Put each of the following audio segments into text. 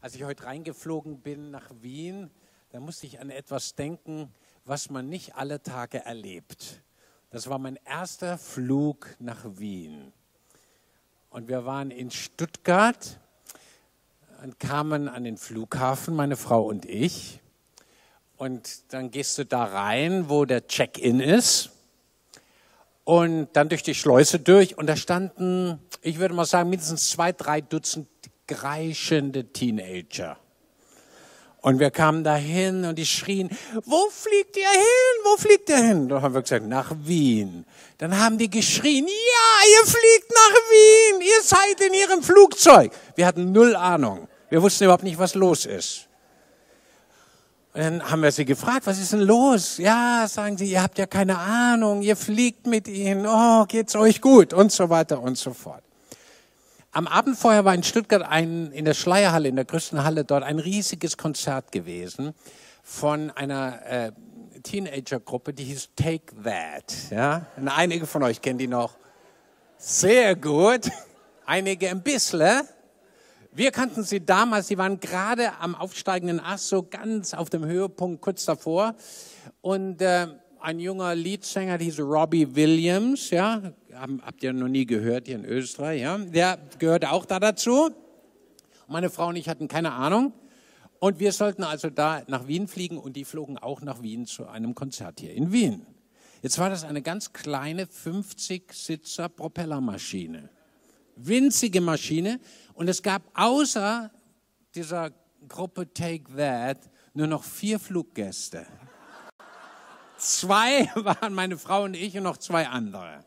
Als ich heute reingeflogen bin nach Wien, da musste ich an etwas denken, was man nicht alle Tage erlebt. Das war mein erster Flug nach Wien. Und wir waren in Stuttgart und kamen an den Flughafen, meine Frau und ich. Und dann gehst du da rein, wo der Check-in ist. Und dann durch die Schleuse durch. Und da standen, ich würde mal sagen, mindestens 2, 3 Dutzend kreischende Teenager. Und wir kamen dahin und die schrien, wo fliegt ihr hin? Wo fliegt ihr hin? Dann haben wir gesagt, nach Wien. Dann haben die geschrien, ja, ihr fliegt nach Wien, ihr seid in ihrem Flugzeug. Wir hatten 0 Ahnung. Wir wussten überhaupt nicht, was los ist. Und dann haben wir sie gefragt, was ist denn los? Ja, sagen sie, ihr habt ja keine Ahnung, ihr fliegt mit ihnen, oh, geht's euch gut und so weiter und so fort. Am Abend vorher war in Stuttgart in der Schleierhalle, in der größten Halle dort, ein riesiges Konzert gewesen von einer Teenagergruppe, die hieß Take That. Ja? Und einige von euch kennen die noch sehr gut, einige ein bisschen. Wir kannten sie damals, sie waren gerade am aufsteigenden Ast, so ganz auf dem Höhepunkt, kurz davor. Und ein junger Leadsänger, der hieß Robbie Williams, ja, habt ihr noch nie gehört hier in Österreich, ja, der gehörte auch da dazu. Meine Frau und ich hatten keine Ahnung. Und wir sollten also da nach Wien fliegen und die flogen auch nach Wien zu einem Konzert hier in Wien. Jetzt war das eine ganz kleine 50-Sitzer Propellermaschine. Winzige Maschine. Und es gab außer dieser Gruppe Take That nur noch 4 Fluggäste. 2 waren meine Frau und ich und noch 2 andere.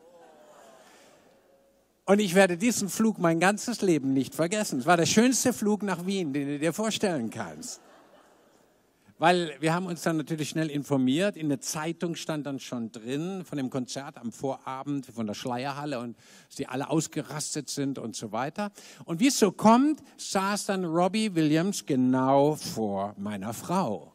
Und ich werde diesen Flug mein ganzes Leben nicht vergessen. Es war der schönste Flug nach Wien, den du dir vorstellen kannst. Weil wir haben uns dann natürlich schnell informiert. In der Zeitung stand dann schon drin von dem Konzert am Vorabend von der Schleierhalle und dass die alle ausgerastet sind und so weiter. Und wie es so kommt, saß dann Robbie Williams genau vor meiner Frau.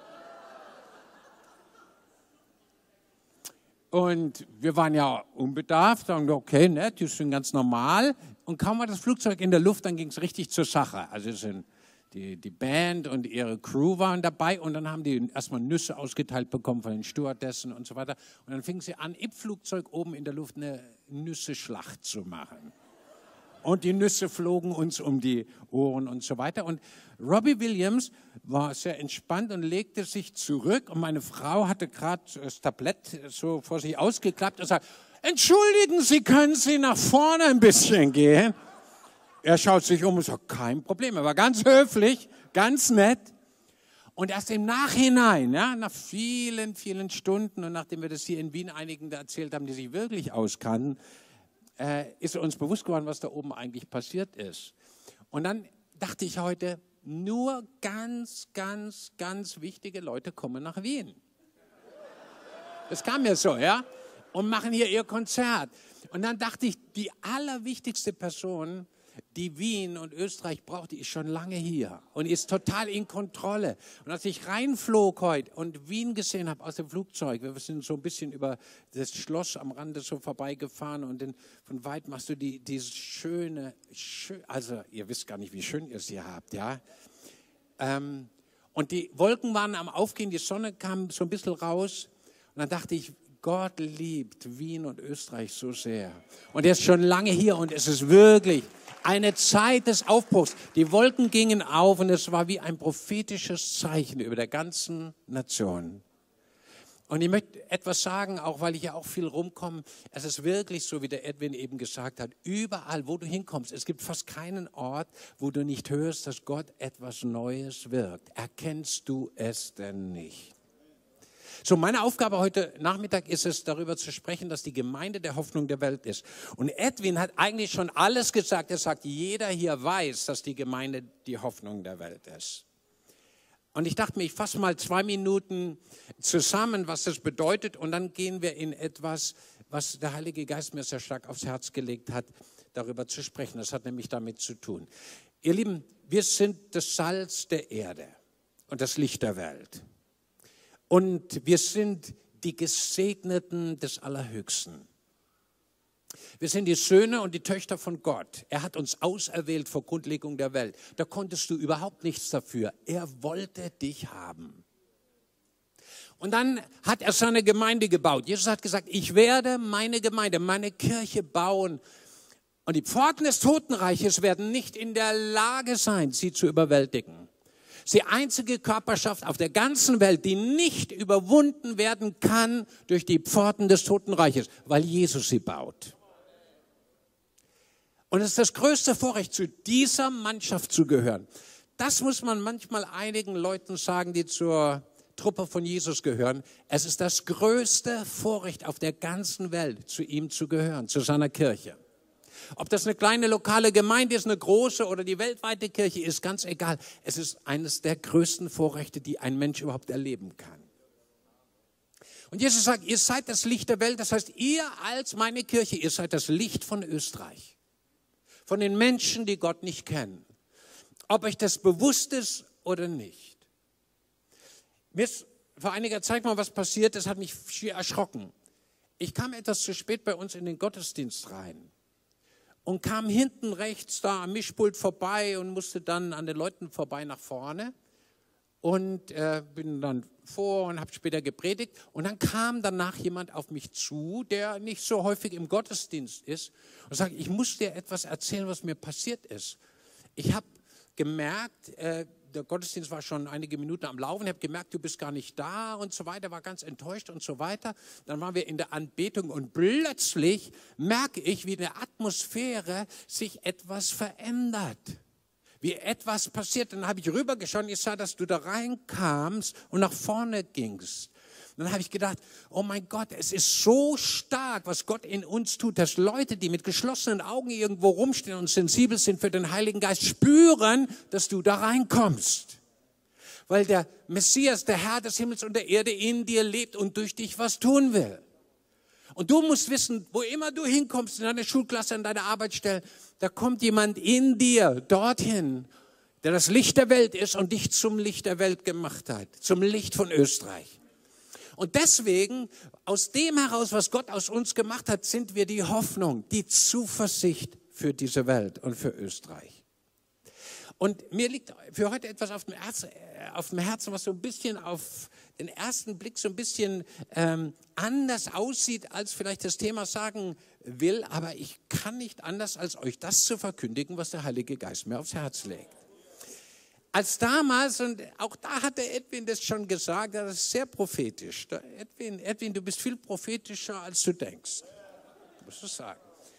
Und wir waren ja unbedarft, sagen, okay, nett, die sind ganz normal. Und kaum war das Flugzeug in der Luft, dann ging es richtig zur Sache. Also die Band und ihre Crew waren dabei und dann haben die erstmal Nüsse ausgeteilt bekommen von den Stewardessen und so weiter. Und dann fingen sie an, im Flugzeug oben in der Luft eine Nüsse-Schlacht zu machen. Und die Nüsse flogen uns um die Ohren und so weiter. Und Robbie Williams war sehr entspannt und legte sich zurück. Und meine Frau hatte gerade das Tablett so vor sich ausgeklappt und sagte, entschuldigen Sie, können Sie nach vorne ein bisschen gehen? Er schaut sich um und sagt, kein Problem. Er war ganz höflich, ganz nett. Und erst im Nachhinein, ja, nach vielen, vielen Stunden und nachdem wir das hier in Wien einigen erzählt haben, die sich wirklich auskannten, ist uns bewusst geworden, was da oben eigentlich passiert ist. Und dann dachte ich heute, nur ganz, ganz, ganz wichtige Leute kommen nach Wien. Das kam mir so, ja, und machen hier ihr Konzert. Und dann dachte ich, die allerwichtigste Person, die Wien und Österreich braucht, die ist schon lange hier und ist total in Kontrolle. Und als ich reinflog heute und Wien gesehen habe aus dem Flugzeug, wir sind so ein bisschen über das Schloss am Rande so vorbeigefahren und von weit machst du diese schöne, also ihr wisst gar nicht, wie schön ihr es hier habt, ja. Und die Wolken waren am Aufgehen, die Sonne kam so ein bisschen raus und dann dachte ich, Gott liebt Wien und Österreich so sehr. Und er ist schon lange hier und es ist wirklich eine Zeit des Aufbruchs. Die Wolken gingen auf und es war wie ein prophetisches Zeichen über der ganzen Nation. Und ich möchte etwas sagen, auch weil ich ja auch viel rumkomme. Es ist wirklich so, wie der Edwin eben gesagt hat, überall, wo du hinkommst, es gibt fast keinen Ort, wo du nicht hörst, dass Gott etwas Neues wirkt. Erkennst du es denn nicht? So, meine Aufgabe heute Nachmittag ist es, darüber zu sprechen, dass die Gemeinde der Hoffnung der Welt ist. Und Edwin hat eigentlich schon alles gesagt. Er sagt, jeder hier weiß, dass die Gemeinde die Hoffnung der Welt ist. Und ich dachte mir, ich fasse mal 2 Minuten zusammen, was das bedeutet. Und dann gehen wir in etwas, was der Heilige Geist mir sehr stark aufs Herz gelegt hat, darüber zu sprechen. Das hat nämlich damit zu tun. Ihr Lieben, wir sind das Salz der Erde und das Licht der Welt. Und wir sind die Gesegneten des Allerhöchsten. Wir sind die Söhne und die Töchter von Gott. Er hat uns auserwählt vor Grundlegung der Welt. Da konntest du überhaupt nichts dafür. Er wollte dich haben. Und dann hat er seine Gemeinde gebaut. Jesus hat gesagt, ich werde meine Gemeinde, meine Kirche bauen. Und die Pforten des Totenreiches werden nicht in der Lage sein, sie zu überwältigen. Es ist die einzige Körperschaft auf der ganzen Welt, die nicht überwunden werden kann durch die Pforten des Totenreiches, weil Jesus sie baut. Und es ist das größte Vorrecht, zu dieser Mannschaft zu gehören. Das muss man manchmal einigen Leuten sagen, die zur Truppe von Jesus gehören. Es ist das größte Vorrecht auf der ganzen Welt, zu ihm zu gehören, zu seiner Kirche. Ob das eine kleine lokale Gemeinde ist, eine große oder die weltweite Kirche ist, ganz egal. Es ist eines der größten Vorrechte, die ein Mensch überhaupt erleben kann. Und Jesus sagt, ihr seid das Licht der Welt. Das heißt, ihr als meine Kirche, ihr seid das Licht von Österreich. Von den Menschen, die Gott nicht kennen. Ob euch das bewusst ist oder nicht. Mir ist vor einiger Zeit mal was passiert, das hat mich schier erschrocken. Ich kam etwas zu spät bei uns in den Gottesdienst rein und kam hinten rechts da am Mischpult vorbei und musste dann an den Leuten vorbei nach vorne und bin dann vor und habe später gepredigt. Und dann kam danach jemand auf mich zu, der nicht so häufig im Gottesdienst ist und sagte, ich muss dir etwas erzählen, was mir passiert ist. Ich habe gemerkt, der Gottesdienst war schon einige Minuten am Laufen, ich habe gemerkt, du bist gar nicht da und so weiter, war ganz enttäuscht und so weiter. Dann waren wir in der Anbetung und plötzlich merke ich, wie in der Atmosphäre sich etwas verändert. Wie etwas passiert. Dann habe ich rübergeschaut und ich sah, dass du da reinkamst und nach vorne gingst. Dann habe ich gedacht, oh mein Gott, es ist so stark, was Gott in uns tut, dass Leute, die mit geschlossenen Augen irgendwo rumstehen und sensibel sind für den Heiligen Geist, spüren, dass du da reinkommst. Weil der Messias, der Herr des Himmels und der Erde in dir lebt und durch dich was tun will. Und du musst wissen, wo immer du hinkommst, in deine Schulklasse, in deine Arbeitsstelle, da kommt jemand in dir dorthin, der das Licht der Welt ist und dich zum Licht der Welt gemacht hat, zum Licht von Österreich. Und deswegen, aus dem heraus, was Gott aus uns gemacht hat, sind wir die Hoffnung, die Zuversicht für diese Welt und für Österreich. Und mir liegt für heute etwas auf dem Herzen, was so ein bisschen auf den ersten Blick so ein bisschen anders aussieht, als vielleicht das Thema sagen will. Aber ich kann nicht anders, als euch das zu verkündigen, was der Heilige Geist mir aufs Herz legt. Als damals, und auch da hat der Edwin das schon gesagt, das ist sehr prophetisch. Edwin, du bist viel prophetischer, als du denkst. Musst du sagen.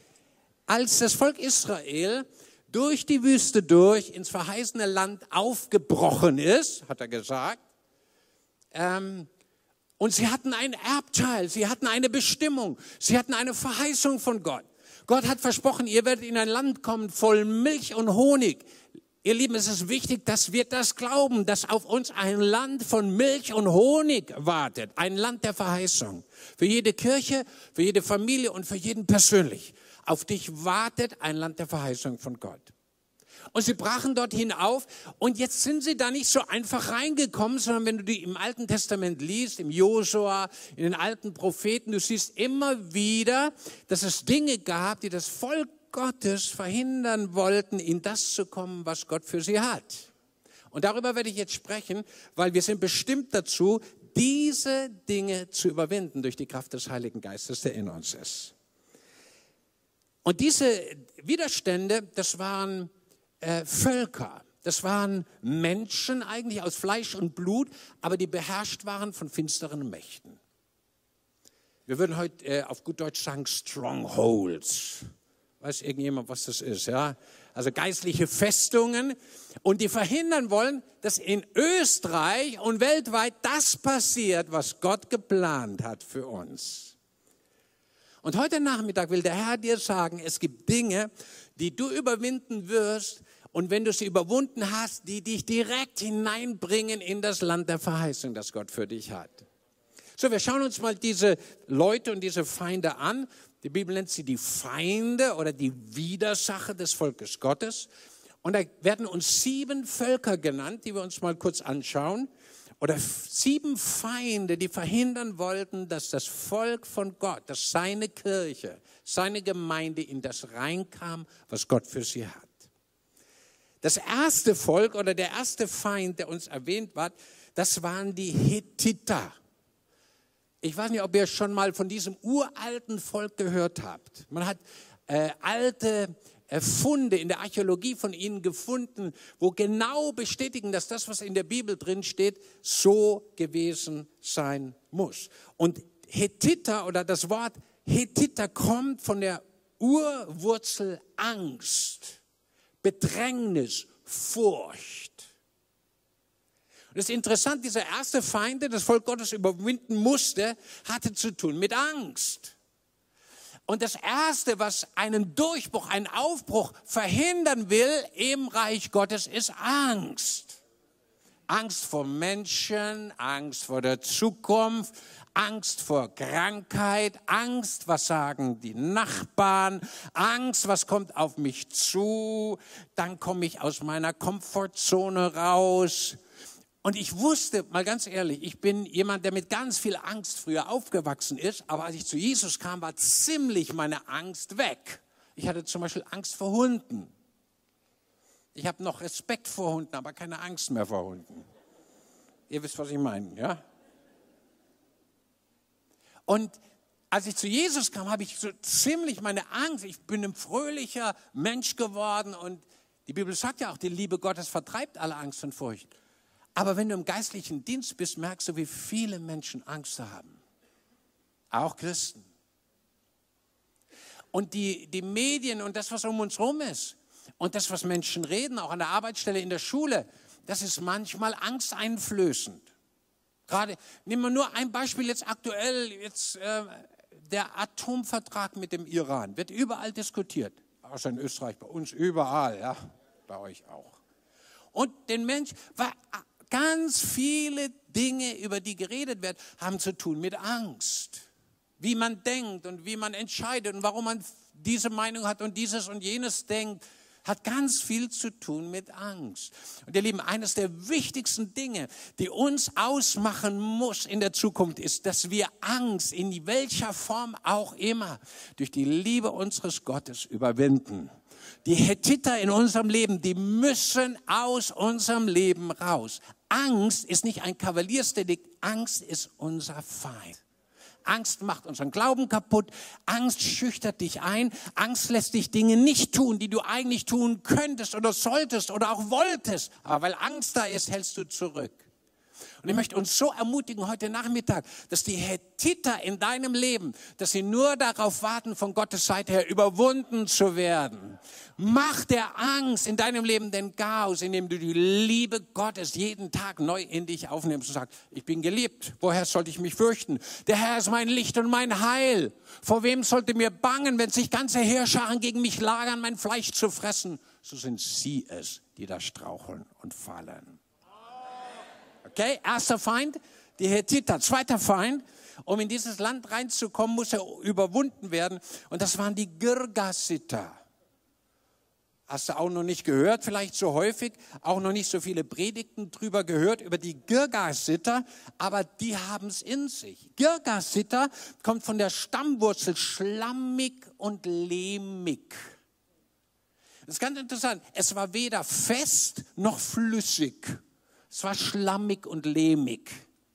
Als das Volk Israel durch die Wüste durch ins verheißene Land aufgebrochen ist, hat er gesagt, und sie hatten ein Erbteil, sie hatten eine Bestimmung, sie hatten eine Verheißung von Gott. Gott hat versprochen, ihr werdet in ein Land kommen voll Milch und Honig. Ihr Lieben, es ist wichtig, dass wir das glauben, dass auf uns ein Land von Milch und Honig wartet. Ein Land der Verheißung. Für jede Kirche, für jede Familie und für jeden persönlich. Auf dich wartet ein Land der Verheißung von Gott. Und sie brachen dorthin auf und jetzt sind sie da nicht so einfach reingekommen, sondern wenn du die im Alten Testament liest, im Josua, in den alten Propheten, du siehst immer wieder, dass es Dinge gab, die das Volk Gottes verhindern wollten, in das zu kommen, was Gott für sie hat. Und darüber werde ich jetzt sprechen, weil wir sind bestimmt dazu, diese Dinge zu überwinden durch die Kraft des Heiligen Geistes, der in uns ist. Und diese Widerstände, das waren Völker, das waren Menschen eigentlich aus Fleisch und Blut, aber die beherrscht waren von finsteren Mächten. Wir würden heute auf gut Deutsch sagen Strongholds. Weiß irgendjemand, was das ist? Ja? Also geistliche Festungen und die verhindern wollen, dass in Österreich und weltweit das passiert, was Gott geplant hat für uns. Und heute Nachmittag will der Herr dir sagen, es gibt Dinge, die du überwinden wirst und wenn du sie überwunden hast, die dich direkt hineinbringen in das Land der Verheißung, das Gott für dich hat. So, wir schauen uns mal diese Leute und diese Feinde an. Die Bibel nennt sie die Feinde oder die Widersacher des Volkes Gottes. Und da werden uns 7 Völker genannt, die wir uns mal kurz anschauen. oder 7 Feinde, die verhindern wollten, dass das Volk von Gott, dass seine Kirche, seine Gemeinde in das reinkam, was Gott für sie hat. Das erste Volk oder der erste Feind, der uns erwähnt wird, das waren die Hethiter. Ich weiß nicht, ob ihr schon mal von diesem uralten Volk gehört habt. Man hat alte Funde in der Archäologie von ihnen gefunden, wo genau bestätigen, dass das, was in der Bibel drin steht, so gewesen sein muss. Und Hethiter oder das Wort Hethiter kommt von der Urwurzel Angst, Bedrängnis, Furcht. Und es ist interessant, dieser erste Feind, der das Volk Gottes überwinden musste, hatte zu tun mit Angst. Und das Erste, was einen Durchbruch, einen Aufbruch verhindern will im Reich Gottes, ist Angst. Angst vor Menschen, Angst vor der Zukunft, Angst vor Krankheit, Angst, was sagen die Nachbarn, Angst, was kommt auf mich zu, dann komme ich aus meiner Komfortzone raus. Und ich wusste, mal ganz ehrlich, ich bin jemand, der mit ganz viel Angst früher aufgewachsen ist, aber als ich zu Jesus kam, war ziemlich meine Angst weg. Ich hatte zum Beispiel Angst vor Hunden. Ich habe noch Respekt vor Hunden, aber keine Angst mehr vor Hunden. Ihr wisst, was ich meine, ja? Und als ich zu Jesus kam, habe ich so ziemlich meine Angst. Ich bin ein fröhlicher Mensch geworden und die Bibel sagt ja auch, die Liebe Gottes vertreibt alle Angst und Furcht. Aber wenn du im geistlichen Dienst bist, merkst du, wie viele Menschen Angst haben. Auch Christen. Und die Medien und das, was um uns herum ist und das, was Menschen reden, auch an der Arbeitsstelle, in der Schule, das ist manchmal angsteinflößend. Gerade, nehmen wir nur ein Beispiel jetzt aktuell, der Atomvertrag mit dem Iran wird überall diskutiert. Außer in Österreich, bei uns überall, ja, bei euch auch. Und den Menschen, ganz viele Dinge, über die geredet wird, haben zu tun mit Angst. Wie man denkt und wie man entscheidet und warum man diese Meinung hat und dieses und jenes denkt, hat ganz viel zu tun mit Angst. Und ihr Lieben, eines der wichtigsten Dinge, die uns ausmachen muss in der Zukunft, ist, dass wir Angst in welcher Form auch immer durch die Liebe unseres Gottes überwinden. Die Hethiter in unserem Leben, die müssen aus unserem Leben raus. Angst ist nicht ein Kavaliersdelikt, Angst ist unser Feind. Angst macht unseren Glauben kaputt, Angst schüchtert dich ein, Angst lässt dich Dinge nicht tun, die du eigentlich tun könntest oder solltest oder auch wolltest. Aber weil Angst da ist, hältst du zurück. Und ich möchte uns so ermutigen heute Nachmittag, dass die Hethiter in deinem Leben, dass sie nur darauf warten, von Gottes Seite her überwunden zu werden. Mach der Angst in deinem Leben den Chaos, indem du die Liebe Gottes jeden Tag neu in dich aufnimmst und sagst, ich bin geliebt, woher sollte ich mich fürchten? Der Herr ist mein Licht und mein Heil. Vor wem sollte mir bangen, wenn sich ganze Heerscharen gegen mich lagern, mein Fleisch zu fressen? So sind sie es, die da straucheln und fallen. Okay, erster Feind, die Hethiter. Zweiter Feind, um in dieses Land reinzukommen, muss er überwunden werden. Und das waren die Girgasiter. Hast du auch noch nicht gehört, vielleicht so häufig, auch noch nicht so viele Predigten drüber gehört, über die Girgasiter, aber die haben es in sich. Girgasiter kommt von der Stammwurzel schlammig und lehmig. Das ist ganz interessant. Es war weder fest noch flüssig. Es war schlammig und lehmig.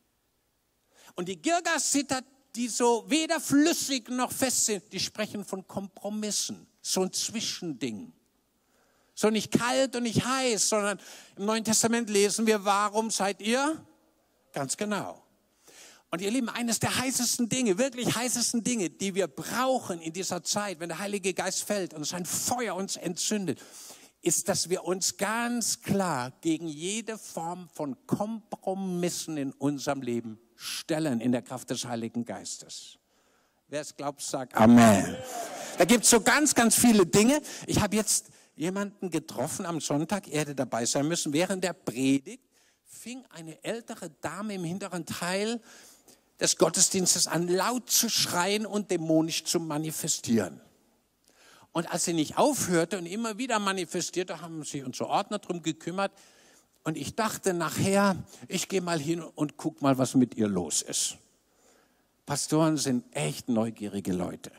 Und die Girgasiter, die so weder flüssig noch fest sind, die sprechen von Kompromissen. So ein Zwischending. So nicht kalt und nicht heiß, sondern im Neuen Testament lesen wir, warum seid ihr? Ganz genau. Und ihr Lieben, eines der heißesten Dinge, wirklich heißesten Dinge, die wir brauchen in dieser Zeit, wenn der Heilige Geist fällt und sein Feuer uns entzündet, ist, dass wir uns ganz klar gegen jede Form von Kompromissen in unserem Leben stellen in der Kraft des Heiligen Geistes. Wer es glaubt, sagt Amen. Da gibt es so ganz, ganz viele Dinge. Ich habe jetzt jemanden getroffen am Sonntag, er hätte dabei sein müssen. Während der Predigt fing eine ältere Dame im hinteren Teil des Gottesdienstes an, laut zu schreien und dämonisch zu manifestieren. Und als sie nicht aufhörte und immer wieder manifestierte, haben sich unsere Ordner darum gekümmert, Und ich dachte nachher, ich gehe mal hin und guck mal, was mit ihr los ist. Pastoren sind echt neugierige Leute.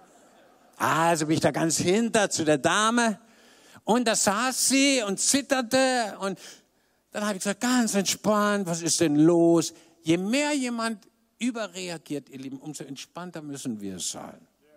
Also bin ich da ganz hinter zu der Dame und da saß sie und zitterte und dann habe ich gesagt, ganz entspannt, was ist denn los? Je mehr jemand überreagiert, ihr Lieben, umso entspannter müssen wir sein.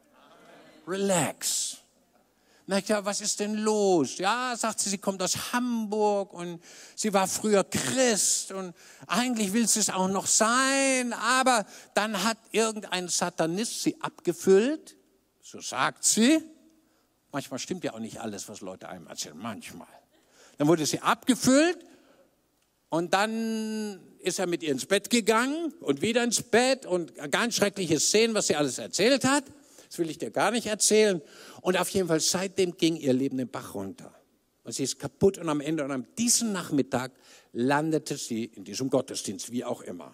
Relax. Na ja, was ist denn los? Ja, sagt sie, sie kommt aus Hamburg und sie war früher Christ und eigentlich will sie es auch noch sein, aber dann hat irgendein Satanist sie abgefüllt, so sagt sie. Manchmal stimmt ja auch nicht alles, was Leute einem erzählen, manchmal. Dann wurde sie abgefüllt und dann ist er mit ihr ins Bett gegangen und wieder ins Bett und ganz schreckliche Szenen, was sie alles erzählt hat. Das will ich dir gar nicht erzählen. Und auf jeden Fall, seitdem ging ihr Leben den Bach runter. Und sie ist kaputt und am Ende und an diesem Nachmittag landete sie in diesem Gottesdienst, wie auch immer.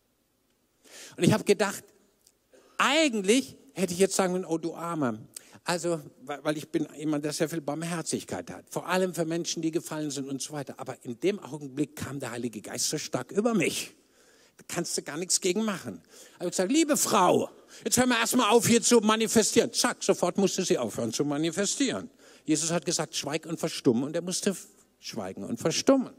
Und ich habe gedacht, eigentlich hätte ich jetzt sagen können, oh du Armer. Also, weil ich bin jemand, der sehr viel Barmherzigkeit hat. Vor allem für Menschen, die gefallen sind und so weiter. Aber in dem Augenblick kam der Heilige Geist so stark über mich. Da kannst du gar nichts gegen machen. Ich habe gesagt, liebe Frau, jetzt hören wir erstmal auf, hier zu manifestieren. Zack, sofort musste sie aufhören zu manifestieren. Jesus hat gesagt, schweig und verstumm. Und er musste schweigen und verstummen.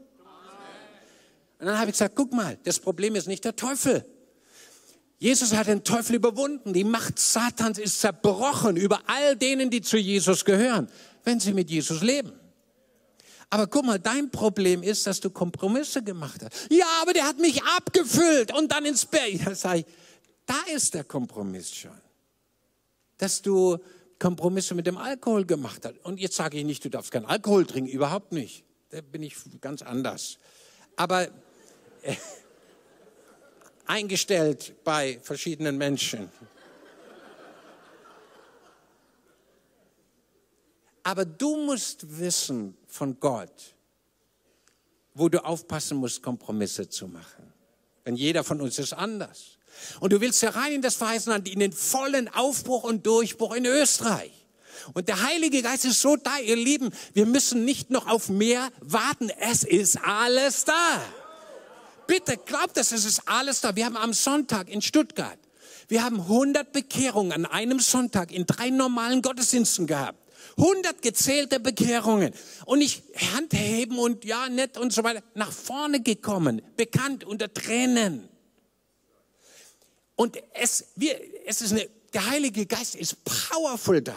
Und dann habe ich gesagt, guck mal, das Problem ist nicht der Teufel. Jesus hat den Teufel überwunden. Die Macht Satans ist zerbrochen über all denen, die zu Jesus gehören, wenn sie mit Jesus leben. Aber guck mal, dein Problem ist, dass du Kompromisse gemacht hast. Ja, aber der hat mich abgefüllt und dann ins Bett. Da sage ich, da ist der Kompromiss schon. Dass du Kompromisse mit dem Alkohol gemacht hast. Und jetzt sage ich nicht, du darfst keinen Alkohol trinken, überhaupt nicht. Da bin ich ganz anders. Aber eingestellt bei verschiedenen Menschen. Aber du musst wissen von Gott, wo du aufpassen musst, Kompromisse zu machen. Denn jeder von uns ist anders. Und du willst herein in das verheißene Land, in den vollen Aufbruch und Durchbruch in Österreich. Und der Heilige Geist ist so da, ihr Lieben, wir müssen nicht noch auf mehr warten. Es ist alles da. Bitte glaubt das, es ist alles da. Wir haben am Sonntag in Stuttgart, wir haben 100 Bekehrungen an einem Sonntag in 3 normalen Gottesdiensten gehabt. 100 gezählte Bekehrungen. Und nicht Handheben und ja, nett und so weiter. Nach vorne gekommen, bekannt unter Tränen. Und der Heilige Geist ist powerful da.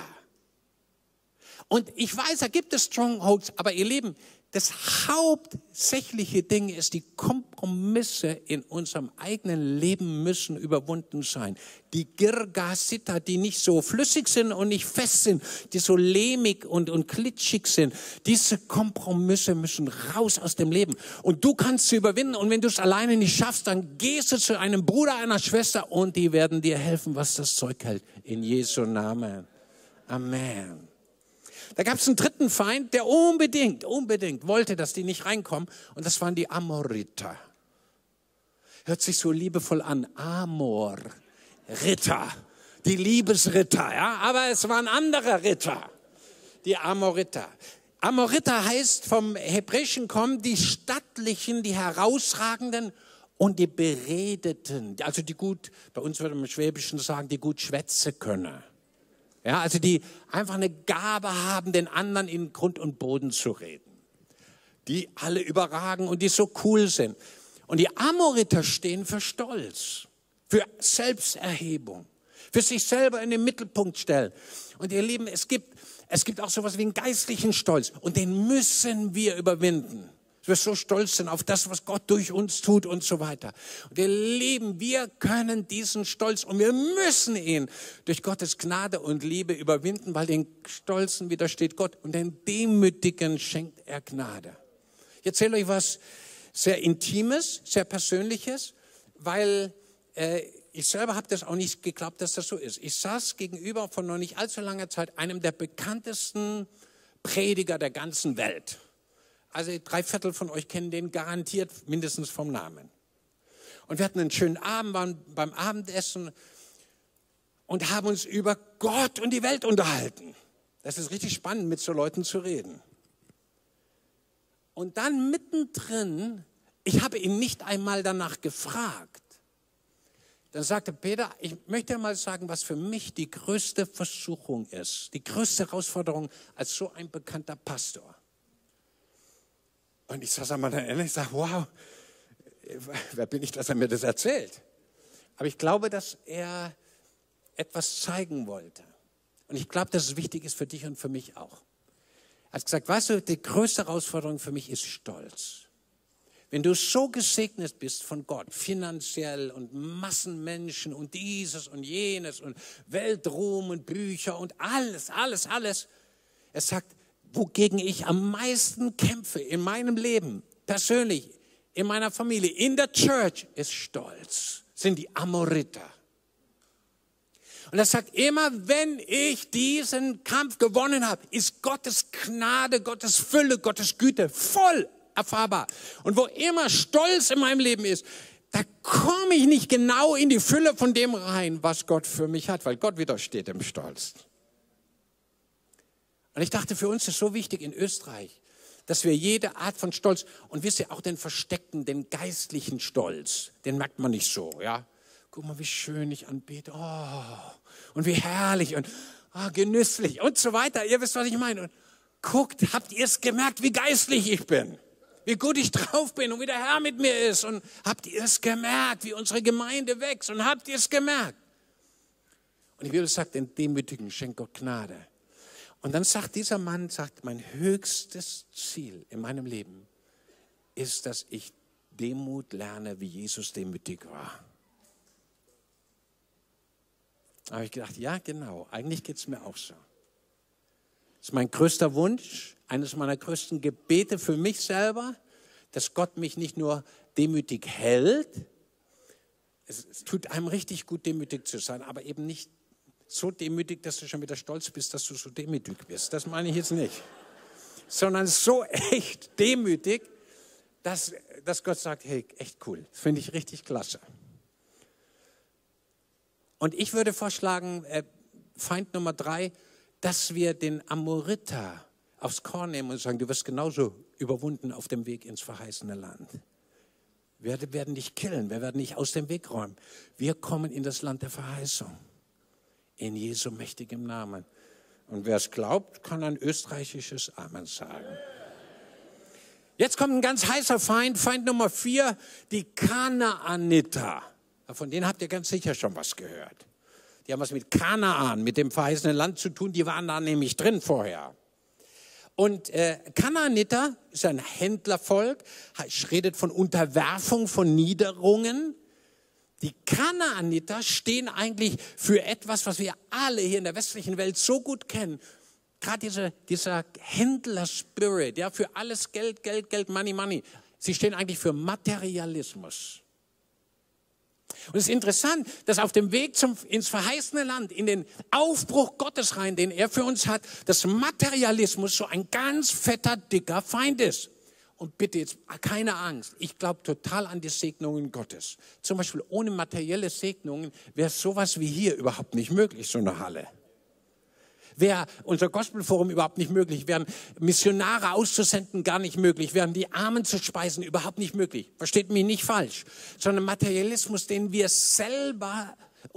Und ich weiß, da gibt es Strongholds, aber ihr Lieben, das hauptsächliche Ding ist, die Kompromisse in unserem eigenen Leben müssen überwunden sein. Die Girgasita, die nicht so flüssig sind und nicht fest sind, die so lehmig und klitschig sind. Diese Kompromisse müssen raus aus dem Leben. Und du kannst sie überwinden. Und wenn du es alleine nicht schaffst, dann gehst du zu einem Bruder, einer Schwester und die werden dir helfen, was das Zeug hält. In Jesu Namen. Amen. Da gab es einen dritten Feind, der unbedingt wollte, dass die nicht reinkommen. Und das waren die Amoriter. Hört sich so liebevoll an. Amor. Ritter. Die Liebesritter, ja. Aber es waren andere Ritter. Die Amoriter. Amoriter heißt vom Hebräischen kommen die Stattlichen, die Herausragenden und die Beredeten. Also die gut, bei uns würde man im Schwäbischen sagen, die gut schwätze können. Ja, also die einfach eine Gabe haben, den anderen in Grund und Boden zu reden. Die alle überragen und die so cool sind. Und die Amoriter stehen für Stolz, für Selbsterhebung, für sich selber in den Mittelpunkt stellen. Und ihr Lieben, es gibt auch sowas wie einen geistlichen Stolz. Und den müssen wir überwinden. Wir so stolz sind auf das, was Gott durch uns tut und so weiter. Und ihr Lieben, wir können diesen Stolz und wir müssen ihn durch Gottes Gnade und Liebe überwinden, weil den Stolzen widersteht Gott und den Demütigen schenkt er Gnade. Ich erzähle euch was sehr Intimes, sehr Persönliches, weil ich selber habe das auch nicht geglaubt, dass das so ist. Ich saß gegenüber von noch nicht allzu langer Zeit einem der bekanntesten Prediger der ganzen Welt. Also 3/4 von euch kennen den garantiert mindestens vom Namen. Und wir hatten einen schönen Abend, waren beim Abendessen und haben uns über Gott und die Welt unterhalten. Das ist richtig spannend, mit so Leuten zu reden. Und dann mittendrin, ich habe ihn nicht einmal danach gefragt. Dann sagte Peter, ich möchte mal sagen, was für mich die größte Versuchung ist, die größte Herausforderung als so ein bekannter Pastor. Und ich saß am anderen Ende, ich sage, wow, wer bin ich, dass er mir das erzählt? Aber ich glaube, dass er etwas zeigen wollte. Und ich glaube, dass es wichtig ist für dich und für mich auch. Er hat gesagt, weißt du, die größte Herausforderung für mich ist Stolz. Wenn du so gesegnet bist von Gott, finanziell und Massenmenschen und dieses und jenes und Weltruhm und Bücher und alles. Er sagt, wogegen ich am meisten kämpfe in meinem Leben, persönlich, in meiner Familie, in der Church, ist Stolz, sind die Amoriter. Und er sagt, immer wenn ich diesen Kampf gewonnen habe, ist Gottes Gnade, Gottes Fülle, Gottes Güte voll erfahrbar. Und wo immer Stolz in meinem Leben ist, da komme ich nicht genau in die Fülle von dem rein, was Gott für mich hat, weil Gott widersteht dem Stolz. Und ich dachte, für uns ist so wichtig in Österreich, dass wir jede Art von Stolz, und wisst ihr, auch den versteckten, den geistlichen Stolz, den merkt man nicht so, ja. Guck mal, wie schön ich anbete, oh, und wie herrlich und genüsslich und so weiter. Ihr wisst, was ich meine. Und guckt, habt ihr es gemerkt, wie geistlich ich bin? Wie gut ich drauf bin und wie der Herr mit mir ist. Und habt ihr es gemerkt, wie unsere Gemeinde wächst? Und habt ihr es gemerkt? Und die Bibel sagt, den Demütigen schenkt Gott Gnade. Und dann sagt dieser Mann, mein höchstes Ziel in meinem Leben ist, dass ich Demut lerne, wie Jesus demütig war. Da habe ich gedacht, ja genau, eigentlich geht es mir auch so. Das ist mein größter Wunsch, eines meiner größten Gebete für mich selber, dass Gott mich nicht nur demütig hält, es tut einem richtig gut, demütig zu sein, aber eben nicht so demütig, dass du schon wieder stolz bist, dass du so demütig bist. Das meine ich jetzt nicht. Sondern so echt demütig, dass Gott sagt, hey, echt cool, das finde ich richtig klasse. Und ich würde vorschlagen, Feind Nummer 3, dass wir den Amoriter aufs Korn nehmen und sagen, du wirst genauso überwunden auf dem Weg ins verheißene Land. Wir werden dich killen, wir werden dich aus dem Weg räumen. Wir kommen in das Land der Verheißung. In Jesu mächtigem Namen. Und wer es glaubt, kann ein österreichisches Amen sagen. Jetzt kommt ein ganz heißer Feind, Feind Nummer 4, die Kanaaniter. Von denen habt ihr ganz sicher schon was gehört. Die haben was mit Kanaan, mit dem verheißenen Land zu tun, die waren da nämlich drin vorher. Und Kanaaniter ist ein Händlervolk, redet von Unterwerfung, von Niederungen. Die Kanaaniter stehen eigentlich für etwas, was wir alle hier in der westlichen Welt so gut kennen. Gerade dieser Händler-Spirit, ja, für alles Geld, Geld, Geld, Money, Money. Sie stehen eigentlich für Materialismus. Und es ist interessant, dass auf dem Weg ins verheißene Land, in den Aufbruch Gottes rein, den er für uns hat, dass Materialismus so ein ganz fetter, dicker Feind ist. Und bitte jetzt keine Angst, ich glaube total an die Segnungen Gottes. Zum Beispiel ohne materielle Segnungen wäre sowas wie hier überhaupt nicht möglich, so eine Halle. Wäre unser Gospelforum überhaupt nicht möglich, wären Missionare auszusenden gar nicht möglich, wären die Armen zu speisen überhaupt nicht möglich. Versteht mich nicht falsch, sondern Materialismus, dem wir selber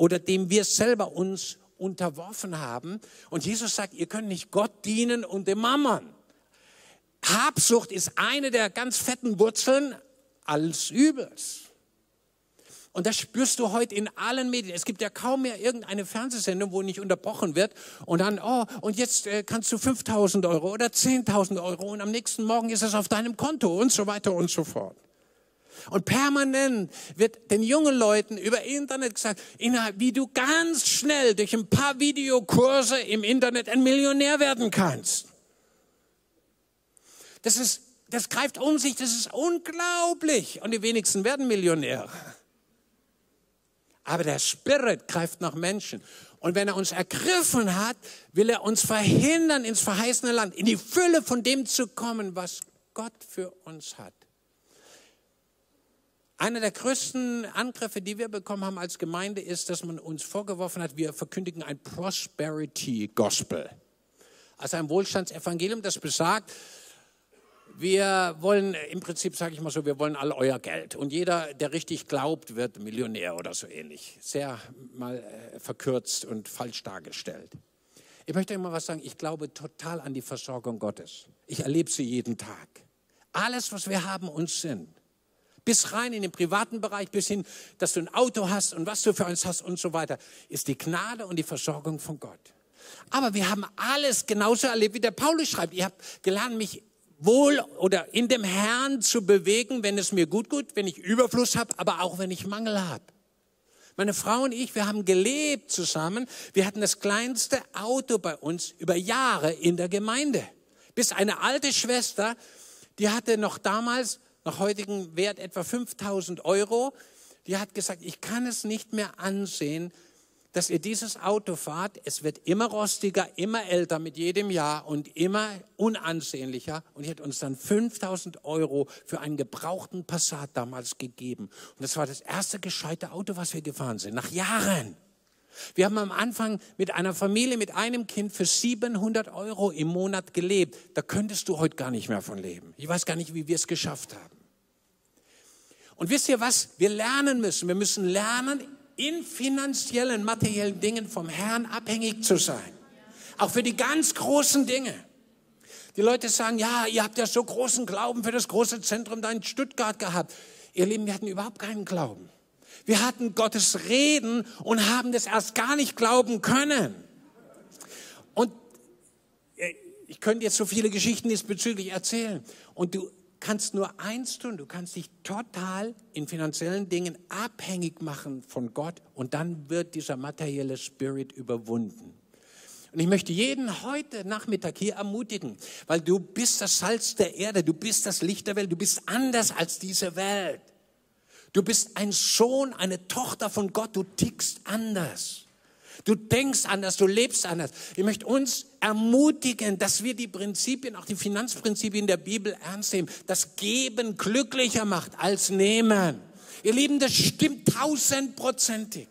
uns unterworfen haben. Und Jesus sagt, ihr könnt nicht Gott dienen und dem Mammon. Habsucht ist eine der ganz fetten Wurzeln alles Übels. Und das spürst du heute in allen Medien. Es gibt ja kaum mehr irgendeine Fernsehsendung, wo nicht unterbrochen wird. Und dann, und jetzt kannst du 5.000 Euro oder 10.000 Euro und am nächsten Morgen ist es auf deinem Konto und so weiter und so fort. Und permanent wird den jungen Leuten über Internet gesagt, wie du ganz schnell durch ein paar Videokurse im Internet ein Millionär werden kannst. Das greift um sich, das ist unglaublich. Und die wenigsten werden Millionäre. Aber der Spirit greift nach Menschen. Und wenn er uns ergriffen hat, will er uns verhindern, ins verheißene Land, in die Fülle von dem zu kommen, was Gott für uns hat. Einer der größten Angriffe, die wir bekommen haben als Gemeinde, ist, dass man uns vorgeworfen hat, wir verkündigen ein Prosperity Gospel. Also ein Wohlstandsevangelium, das besagt, Wir wollen im Prinzip, sage ich mal so, wir wollen alle euer Geld. Und jeder, der richtig glaubt, wird Millionär oder so ähnlich. Sehr mal verkürzt und falsch dargestellt. Ich möchte euch mal was sagen. Ich glaube total an die Versorgung Gottes. Ich erlebe sie jeden Tag. Alles, was wir haben und sind. Bis rein in den privaten Bereich, bis hin, dass du ein Auto hast und was du für eins hast und so weiter, ist die Gnade und die Versorgung von Gott. Aber wir haben alles genauso erlebt, wie der Paulus schreibt. Ich habe gelernt, mich wohl oder in dem Herrn zu bewegen, wenn es mir gut geht, wenn ich Überfluss habe, aber auch wenn ich Mangel habe. Meine Frau und ich, wir haben gelebt zusammen. Wir hatten das kleinste Auto bei uns über Jahre in der Gemeinde. Bis eine alte Schwester, die hatte noch damals, nach heutigem Wert etwa 5.000 €, die hat gesagt, ich kann es nicht mehr ansehen, dass ihr dieses Auto fahrt. Es wird immer rostiger, immer älter mit jedem Jahr und immer unansehnlicher. Und die hat uns dann 5.000 € für einen gebrauchten Passat damals gegeben. Und das war das erste gescheite Auto, was wir gefahren sind, nach Jahren. Wir haben am Anfang mit einer Familie, mit einem Kind für 700 € im Monat gelebt. Da könntest du heute gar nicht mehr von leben. Ich weiß gar nicht, wie wir es geschafft haben. Und wisst ihr was? Wir lernen müssen. Wir müssen lernen, in finanziellen, materiellen Dingen vom Herrn abhängig zu sein. Auch für die ganz großen Dinge. Die Leute sagen, ja, ihr habt ja so großen Glauben für das große Zentrum da in Stuttgart gehabt. Ihr Lieben, wir hatten überhaupt keinen Glauben. Wir hatten Gottes Reden und haben das erst gar nicht glauben können. Und ich könnte jetzt so viele Geschichten diesbezüglich erzählen. Und du kannst nur eins tun, du kannst dich total in finanziellen Dingen abhängig machen von Gott und dann wird dieser materielle Spirit überwunden. Und ich möchte jeden heute Nachmittag hier ermutigen, weil du bist das Salz der Erde, du bist das Licht der Welt, du bist anders als diese Welt. Du bist ein Sohn, eine Tochter von Gott, du tickst anders. Du denkst anders, du lebst anders. Ich möchte uns ermutigen, dass wir die Prinzipien, auch die Finanzprinzipien der Bibel ernst nehmen. Das Geben glücklicher macht als Nehmen. Ihr Lieben, das stimmt 1000%.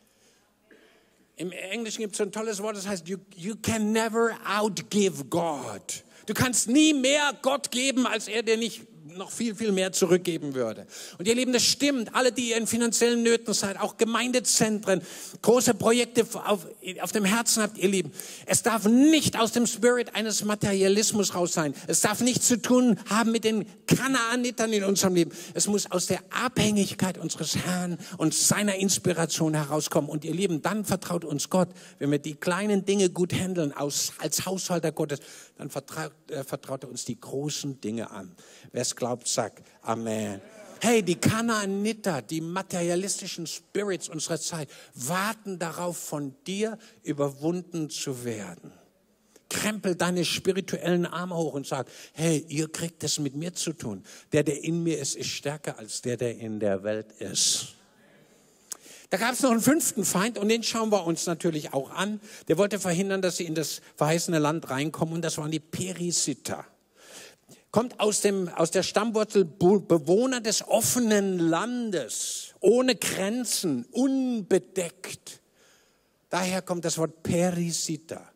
Im Englischen gibt es so ein tolles Wort, das heißt, you can never outgive God. Du kannst nie mehr Gott geben, als er dir nicht noch viel, viel mehr zurückgeben würde. Und ihr Lieben, das stimmt. Alle, die ihr in finanziellen Nöten seid, auch Gemeindezentren, große Projekte auf dem Herzen habt, ihr Lieben. Es darf nicht aus dem Spirit eines Materialismus raus sein. Es darf nichts zu tun haben mit den Kanaanitern in unserem Leben. Es muss aus der Abhängigkeit unseres Herrn und seiner Inspiration herauskommen. Und ihr Lieben, dann vertraut uns Gott, wenn wir die kleinen Dinge gut handeln als Haushalter Gottes, dann vertraut er uns die großen Dinge an. Wer es glaubt, sagt Amen. Hey, die Kanaaniter, die materialistischen Spirits unserer Zeit, warten darauf, von dir überwunden zu werden. Krempel deine spirituellen Arme hoch und sag, hey, ihr kriegt es mit mir zu tun. Der in mir ist stärker als der in der Welt ist. Da gab es noch einen 5. Feind und den schauen wir uns natürlich auch an. Der wollte verhindern, dass sie in das verheißene Land reinkommen und das waren die Perisiter. Kommt aus der Stammwurzel Bewohner des offenen Landes, ohne Grenzen, unbedeckt. Daher kommt das Wort Perisiter.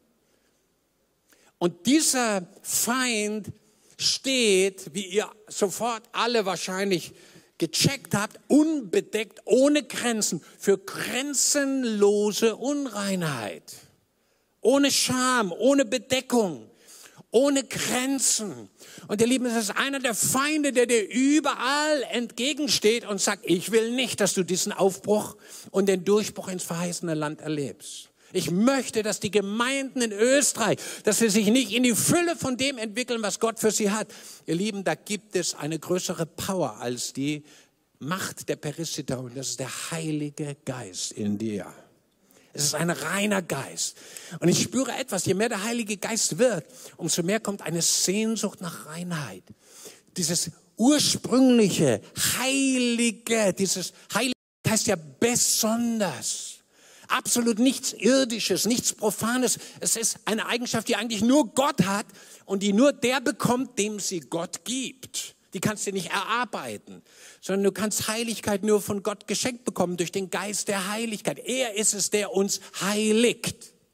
Und dieser Feind steht, wie ihr sofort alle wahrscheinlich gecheckt habt, unbedeckt, ohne Grenzen, für grenzenlose Unreinheit. Ohne Scham, ohne Bedeckung, ohne Grenzen. Und ihr Lieben, es ist einer der Feinde, der dir überall entgegensteht und sagt, ich will nicht, dass du diesen Aufbruch und den Durchbruch ins verheißene Land erlebst. Ich möchte, dass die Gemeinden in Österreich, dass sie sich nicht in die Fülle von dem entwickeln, was Gott für sie hat. Ihr Lieben, da gibt es eine größere Power als die Macht der Perisiter und das ist der Heilige Geist in dir. Es ist ein reiner Geist. Und ich spüre etwas, je mehr der Heilige Geist wird, umso mehr kommt eine Sehnsucht nach Reinheit. Dieses ursprüngliche, heilige, dieses Heilige heißt ja besonders. Absolut nichts Irdisches, nichts Profanes. Es ist eine Eigenschaft, die eigentlich nur Gott hat und die nur der bekommt, dem sie Gott gibt. Die kannst du nicht erarbeiten, sondern du kannst Heiligkeit nur von Gott geschenkt bekommen durch den Geist der Heiligkeit. Er ist es, der uns heiligt.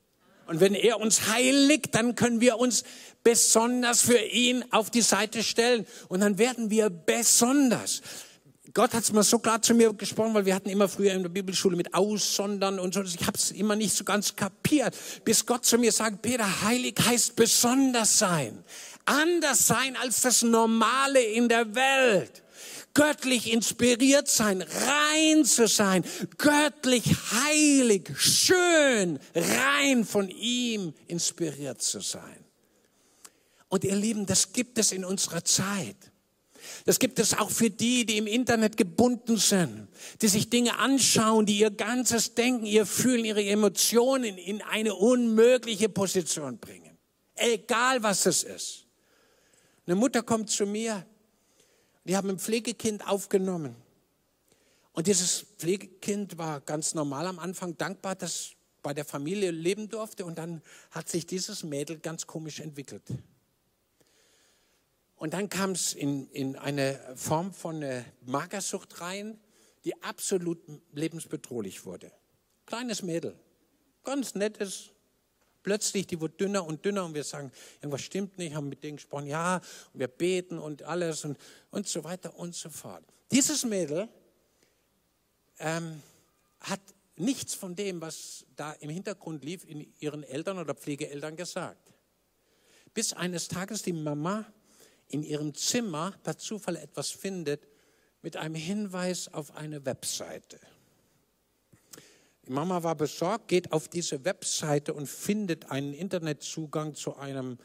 Und wenn er uns heiligt, dann können wir uns besonders für ihn auf die Seite stellen. Und dann werden wir besonders. Gott hat es mal so klar zu mir gesprochen, weil wir hatten immer früher in der Bibelschule mit Aussondern und so. Ich habe es immer nicht so ganz kapiert, bis Gott zu mir sagt, Peter, heilig heißt besonders sein. Anders sein als das Normale in der Welt. Göttlich inspiriert sein, rein zu sein, göttlich heilig, schön, rein von ihm inspiriert zu sein. Und ihr Lieben, das gibt es in unserer Zeit. Das gibt es auch für die im Internet gebunden sind, die sich Dinge anschauen, die ihr ganzes Denken, ihr Fühlen, ihre Emotionen in eine unmögliche Position bringen. Egal was es ist. Eine Mutter kommt zu mir, die haben ein Pflegekind aufgenommen. Und dieses Pflegekind war ganz normal am Anfang dankbar, dass bei der Familie leben durfte. Und dann hat sich dieses Mädel ganz komisch entwickelt. Und dann kam es in eine Form von Magersucht rein, die absolut lebensbedrohlich wurde. Kleines Mädel, ganz nettes. Plötzlich, die wurde dünner und dünner und wir sagen, irgendwas stimmt nicht, haben mit denen gesprochen, ja, und wir beten und alles und so weiter und so fort. Dieses Mädel hat nichts von dem, was da im Hintergrund lief, in ihren Eltern oder Pflegeeltern gesagt. Bis eines Tages die Mama in ihrem Zimmer per Zufall etwas findet mit einem Hinweis auf eine Webseite. Die Mama war besorgt, geht auf diese Webseite und findet einen Internetzugang zu einer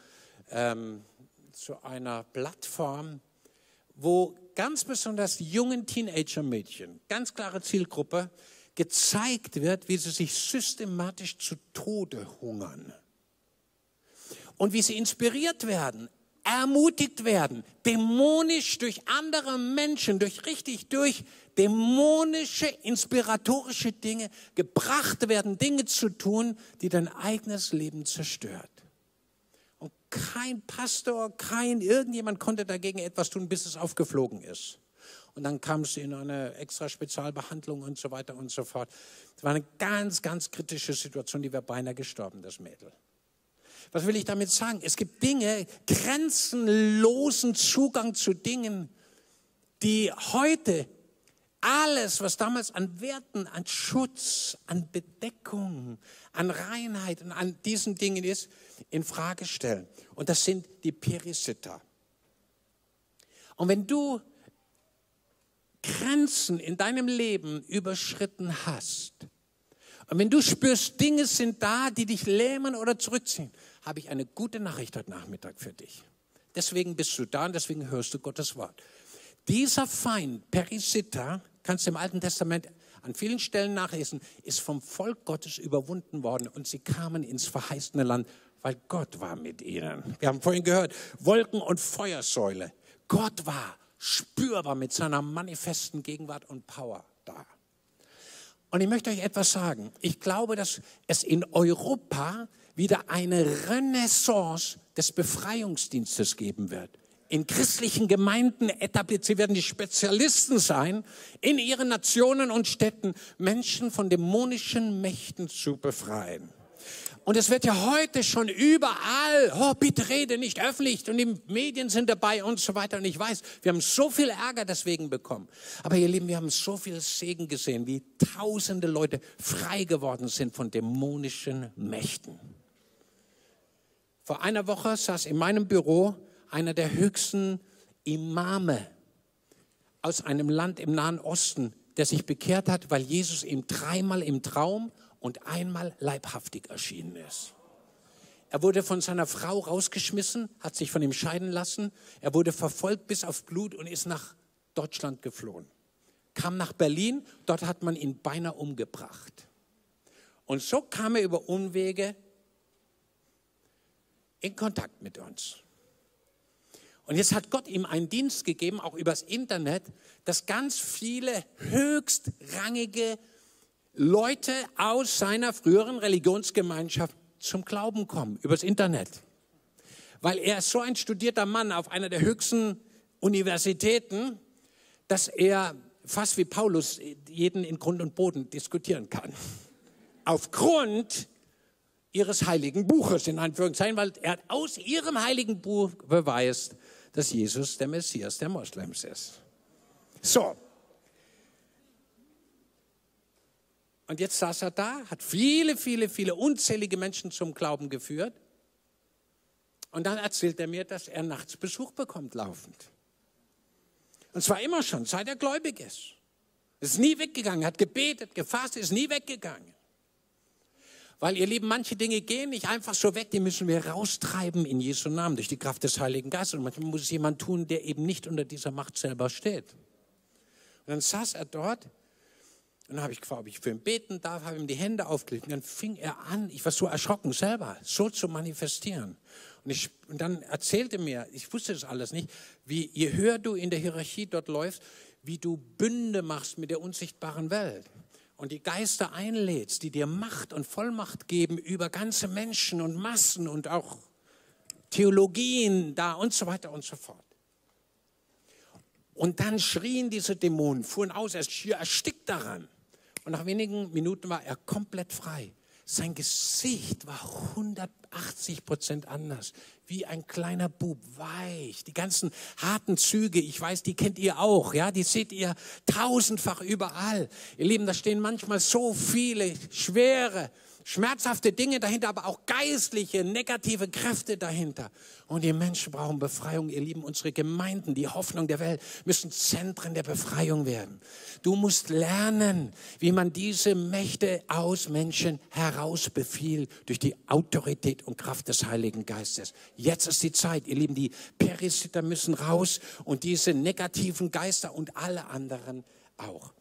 Plattform, wo ganz besonders jungen Teenager-Mädchen, ganz klare Zielgruppe, gezeigt wird, wie sie sich systematisch zu Tode hungern. Und wie sie inspiriert werden, ermutigt werden, dämonisch durch andere Menschen, durch dämonische, inspiratorische Dinge gebracht werden, Dinge zu tun, die dein eigenes Leben zerstört. Und kein Pastor, irgendjemand konnte dagegen etwas tun, bis es aufgeflogen ist. Und dann kam es in eine extra Spezialbehandlung und so weiter und so fort. Es war eine ganz, ganz kritische Situation, die wäre beinahe gestorben, das Mädel. Was will ich damit sagen? Es gibt Dinge, grenzenlosen Zugang zu Dingen, die heute alles, was damals an Werten, an Schutz, an Bedeckung, an Reinheit und an diesen Dingen ist, in Frage stellen. Und das sind die Perisita. Und wenn du Grenzen in deinem Leben überschritten hast, und wenn du spürst, Dinge sind da, die dich lähmen oder zurückziehen, habe ich eine gute Nachricht heute Nachmittag für dich. Deswegen bist du da und deswegen hörst du Gottes Wort. Dieser Feind, Perisita, kannst du im Alten Testament an vielen Stellen nachlesen, ist vom Volk Gottes überwunden worden und sie kamen ins verheißene Land, weil Gott war mit ihnen. Wir haben vorhin gehört, Wolken- und Feuersäule. Gott war spürbar mit seiner manifesten Gegenwart und Power da. Und ich möchte euch etwas sagen. Ich glaube, dass es in Europa wieder eine Renaissance des Befreiungsdienstes geben wird. In christlichen Gemeinden etabliert, sie werden die Spezialisten sein, in ihren Nationen und Städten Menschen von dämonischen Mächten zu befreien. Und es wird ja heute schon überall, oh, bitte rede nicht öffentlich und die Medien sind dabei und so weiter. Und ich weiß, wir haben so viel Ärger deswegen bekommen. Aber ihr Lieben, wir haben so viel Segen gesehen, wie tausende Leute frei geworden sind von dämonischen Mächten. Vor einer Woche saß in meinem Büro einer der höchsten Imame aus einem Land im Nahen Osten, der sich bekehrt hat, weil Jesus ihm 3-mal im Traum und einmal leibhaftig erschienen ist. Er wurde von seiner Frau rausgeschmissen, hat sich von ihm scheiden lassen. Er wurde verfolgt bis auf Blut und ist nach Deutschland geflohen. Kam nach Berlin, dort hat man ihn beinahe umgebracht. Und so kam er über Umwege in Kontakt mit uns. Und jetzt hat Gott ihm einen Dienst gegeben, auch übers Internet, dass ganz viele höchstrangige Leute aus seiner früheren Religionsgemeinschaft zum Glauben kommen, übers Internet. Weil er ist so ein studierter Mann auf einer der höchsten Universitäten, dass er fast wie Paulus jeden in Grund und Boden diskutieren kann. Aufgrund ihres heiligen Buches, in Anführungszeichen, weil er aus ihrem heiligen Buch beweist, dass Jesus der Messias der Moslems ist. So. Und jetzt saß er da, hat viele unzählige Menschen zum Glauben geführt. Und dann erzählt er mir, dass er nachts Besuch bekommt, laufend. Und zwar immer schon, seit er gläubig ist. Ist nie weggegangen, hat gebetet, gefastet, ist nie weggegangen. Weil, ihr Lieben, manche Dinge gehen nicht einfach so weg, die müssen wir raustreiben in Jesu Namen, durch die Kraft des Heiligen Geistes. Und manchmal muss es jemand tun, der eben nicht unter dieser Macht selber steht. Und dann saß er dort, und dann habe ich gefragt, ob ich für ihn beten darf, habe ihm die Hände aufgelegt. Und dann fing er an, ich war so erschrocken selber, so zu manifestieren. Und dann erzählte mir, ich wusste das alles nicht, wie je höher du in der Hierarchie dort läufst, wie du Bünde machst mit der unsichtbaren Welt. Und die Geister einlädst, die dir Macht und Vollmacht geben über ganze Menschen und Massen und auch Theologien da und so weiter und so fort. Und dann schrien diese Dämonen, fuhren aus, er erstickt daran. Und nach wenigen Minuten war er komplett frei. Sein Gesicht war 180% anders, wie ein kleiner Bub, weich. Die ganzen harten Züge, ich weiß, die kennt ihr auch, ja, die seht ihr tausendfach überall. Ihr Lieben, da stehen manchmal so viele schwere, schmerzhafte Dinge dahinter, aber auch geistliche, negative Kräfte dahinter. Und die Menschen brauchen Befreiung. Ihr Lieben, unsere Gemeinden, die Hoffnung der Welt, müssen Zentren der Befreiung werden. Du musst lernen, wie man diese Mächte aus Menschen herausbefiehlt durch die Autorität und Kraft des Heiligen Geistes. Jetzt ist die Zeit, ihr Lieben, die Perisiter müssen raus und diese negativen Geister und alle anderen auch.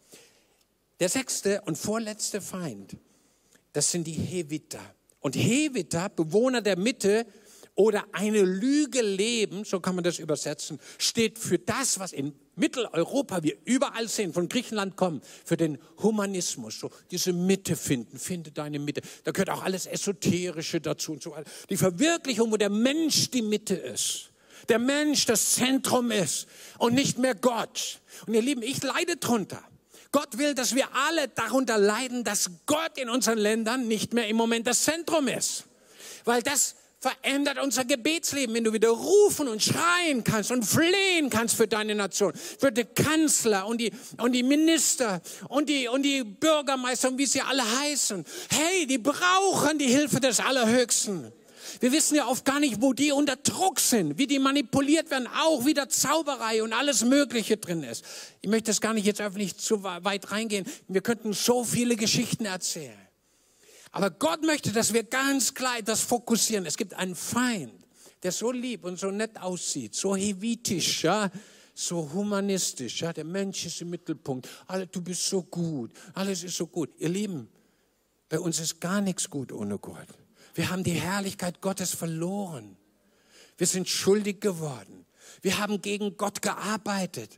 Der 6. und vorletzte Feind, das sind die Heviter. Und Heviter, Bewohner der Mitte oder eine Lüge leben, so kann man das übersetzen, steht für das, was in Mitteleuropa wir überall sehen, von Griechenland kommen, für den Humanismus. So diese Mitte finden, finde deine Mitte. Da gehört auch alles Esoterische dazu und so. Die Verwirklichung, wo der Mensch die Mitte ist. Der Mensch das Zentrum ist und nicht mehr Gott. Und ihr Lieben, ich leide drunter. Gott will, dass wir alle darunter leiden, dass Gott in unseren Ländern nicht mehr im Moment das Zentrum ist. Weil das verändert unser Gebetsleben, wenn du wieder rufen und schreien kannst und flehen kannst für deine Nation, für die Kanzler und die Minister und die Bürgermeister und wie sie alle heißen. Hey, die brauchen die Hilfe des Allerhöchsten. Wir wissen ja oft gar nicht, wo die unter Druck sind, wie die manipuliert werden, auch wie da Zauberei und alles Mögliche drin ist. Ich möchte das gar nicht jetzt öffentlich zu weit reingehen. Wir könnten so viele Geschichten erzählen. Aber Gott möchte, dass wir ganz klar das fokussieren. Es gibt einen Feind, der so lieb und so nett aussieht, so hevitisch, ja, so humanistisch. Ja, der Mensch ist im Mittelpunkt. Du bist so gut, alles ist so gut. Ihr Lieben, bei uns ist gar nichts gut ohne Gott. Wir haben die Herrlichkeit Gottes verloren. Wir sind schuldig geworden. Wir haben gegen Gott gearbeitet.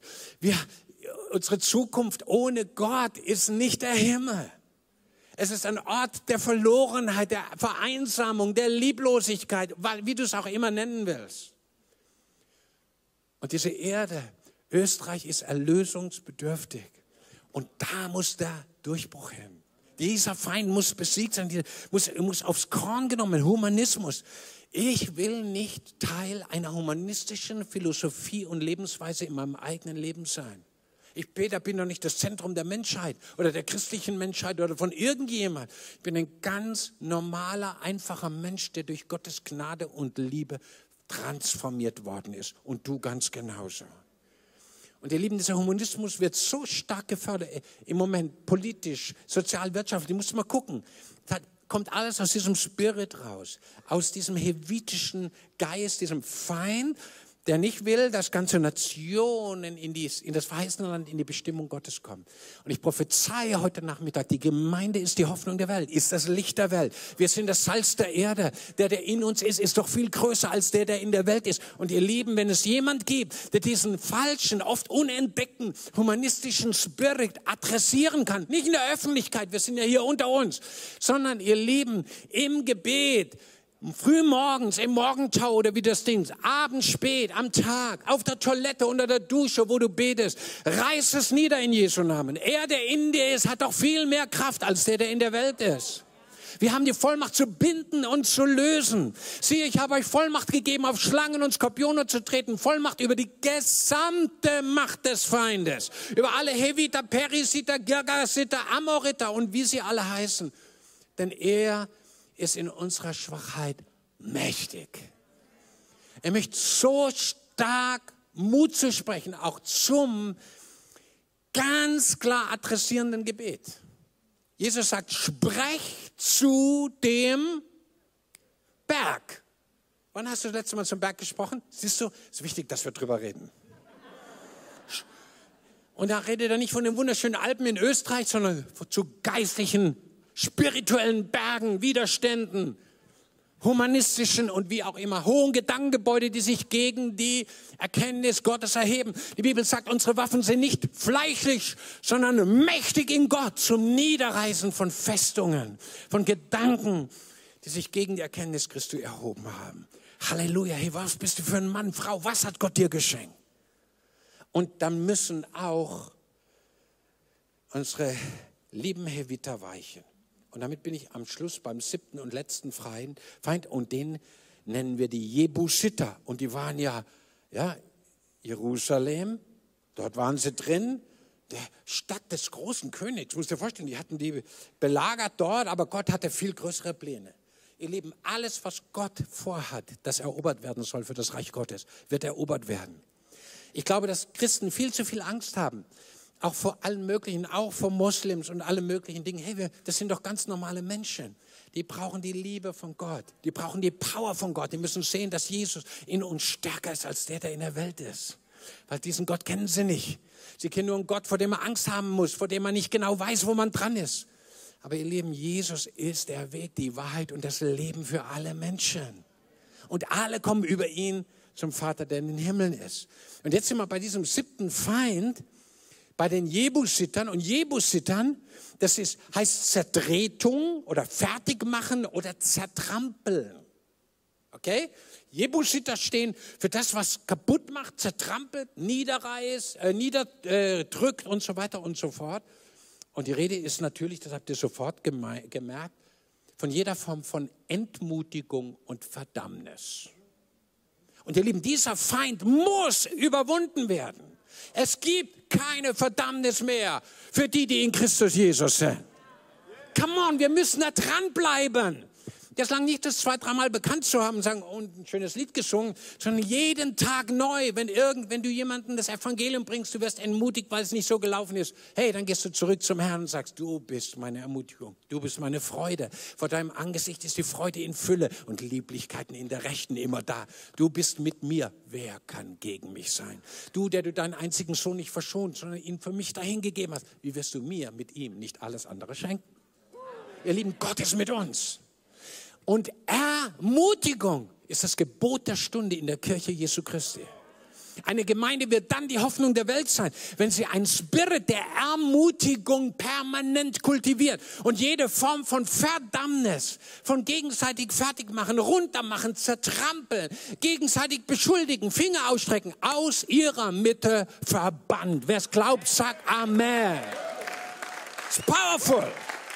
Unsere Zukunft ohne Gott ist nicht der Himmel. Es ist ein Ort der Verlorenheit, der Vereinsamung, der Lieblosigkeit, wie du es auch immer nennen willst. Und diese Erde, Österreich ist erlösungsbedürftig. Und da muss der Durchbruch hin. Dieser Feind muss besiegt sein, muss aufs Korn genommen, Humanismus. Ich will nicht Teil einer humanistischen Philosophie und Lebensweise in meinem eigenen Leben sein. Ich, Peter, bin doch nicht das Zentrum der Menschheit oder der christlichen Menschheit oder von irgendjemand. Ich bin ein ganz normaler, einfacher Mensch, der durch Gottes Gnade und Liebe transformiert worden ist. Und du ganz genauso. Und ihr Lieben, dieser Humanismus wird so stark gefördert im Moment, politisch, sozial, wirtschaftlich. Du musst mal gucken. Da kommt alles aus diesem Spirit raus, aus diesem hevitischen Geist, diesem Feind, der nicht will, dass ganze Nationen in das verheißene Land, in die Bestimmung Gottes kommen. Und ich prophezeie heute Nachmittag, die Gemeinde ist die Hoffnung der Welt, ist das Licht der Welt. Wir sind das Salz der Erde. Der in uns ist doch viel größer als der in der Welt ist. Und ihr Lieben, wenn es jemand gibt, der diesen falschen, oft unentdeckten, humanistischen Spirit adressieren kann, nicht in der Öffentlichkeit, wir sind ja hier unter uns, sondern ihr Lieben, im Gebet, frühmorgens, im Morgentau oder wie das Ding, abends spät, am Tag, auf der Toilette, unter der Dusche, wo du betest, reiß es nieder in Jesu Namen. Er, der in dir ist, hat doch viel mehr Kraft als der in der Welt ist. Wir haben die Vollmacht zu binden und zu lösen. Siehe, ich habe euch Vollmacht gegeben, auf Schlangen und Skorpione zu treten. Vollmacht über die gesamte Macht des Feindes. Über alle Heviter, Perisiter, Girgasiter, Amoriter und wie sie alle heißen. Denn er ist in unserer Schwachheit mächtig. Er möchte so stark Mut zu sprechen, auch zum ganz klar adressierenden Gebet. Jesus sagt, sprecht zu dem Berg. Wann hast du das letzte Mal zum Berg gesprochen? Siehst du, es ist wichtig, dass wir drüber reden. Und da redet er nicht von den wunderschönen Alpen in Österreich, sondern zu geistlichen, spirituellen Bergen, Widerständen, humanistischen und wie auch immer, hohen Gedankengebäude, die sich gegen die Erkenntnis Gottes erheben. Die Bibel sagt, unsere Waffen sind nicht fleischlich, sondern mächtig in Gott zum Niederreißen von Festungen, von Gedanken, die sich gegen die Erkenntnis Christi erhoben haben. Halleluja, hey, was bist du für ein Mann, Frau, was hat Gott dir geschenkt? Und dann müssen auch unsere lieben Heviter weichen. Und damit bin ich am Schluss beim 7. und letzten Feind. Und den nennen wir die Jebusiter. Und die waren ja, Jerusalem, dort waren sie drin. Der Stadt des großen Königs, musst du dir vorstellen, die hatten die belagert dort, aber Gott hatte viel größere Pläne. Ihr Lieben, alles, was Gott vorhat, das erobert werden soll für das Reich Gottes, wird erobert werden. Ich glaube, dass Christen viel zu viel Angst haben. Auch vor allen möglichen, auch vor Moslems und allen möglichen Dingen. Hey, das sind doch ganz normale Menschen. Die brauchen die Liebe von Gott. Die brauchen die Power von Gott. Die müssen sehen, dass Jesus in uns stärker ist als der in der Welt ist. Weil diesen Gott kennen sie nicht. Sie kennen nur einen Gott, vor dem man Angst haben muss, vor dem man nicht genau weiß, wo man dran ist. Aber ihr Lieben, Jesus ist der Weg, die Wahrheit und das Leben für alle Menschen. Und alle kommen über ihn zum Vater, der in den Himmeln ist. Und jetzt sind wir bei diesem 7. Feind, bei den Jebusitern. Und Jebusitern, das heißt Zertretung oder Fertigmachen oder Zertrampeln. Okay? Jebusiter stehen für das, was kaputt macht, zertrampelt, niederreißt, niederdrückt und so weiter und so fort. Und die Rede ist natürlich, das habt ihr sofort gemerkt, von jeder Form von Entmutigung und Verdammnis. Und ihr Lieben, dieser Feind muss überwunden werden. Es gibt keine Verdammnis mehr für die, die in Christus Jesus sind. Come on, wir müssen da dranbleiben. Das lang nicht das 2-3 Mal bekannt zu haben und sagen, oh, ein schönes Lied gesungen, sondern jeden Tag neu, wenn du jemandem das Evangelium bringst, du wirst entmutigt, weil es nicht so gelaufen ist. Hey, dann gehst du zurück zum Herrn und sagst, du bist meine Ermutigung, du bist meine Freude. Vor deinem Angesicht ist die Freude in Fülle und Lieblichkeiten in der Rechten immer da. Du bist mit mir, wer kann gegen mich sein? Du, der du deinen einzigen Sohn nicht verschont, sondern ihn für mich dahingegeben hast, wie wirst du mir mit ihm nicht alles andere schenken? Ihr Lieben, Gott ist mit uns. Und Ermutigung ist das Gebot der Stunde in der Kirche Jesu Christi. Eine Gemeinde wird dann die Hoffnung der Welt sein, wenn sie einen Spirit der Ermutigung permanent kultiviert und jede Form von Verdammnis, von gegenseitig Fertigmachen, runtermachen, zertrampeln, gegenseitig beschuldigen, Finger ausstrecken, aus ihrer Mitte verbannt. Wer es glaubt, sagt Amen. It's powerful.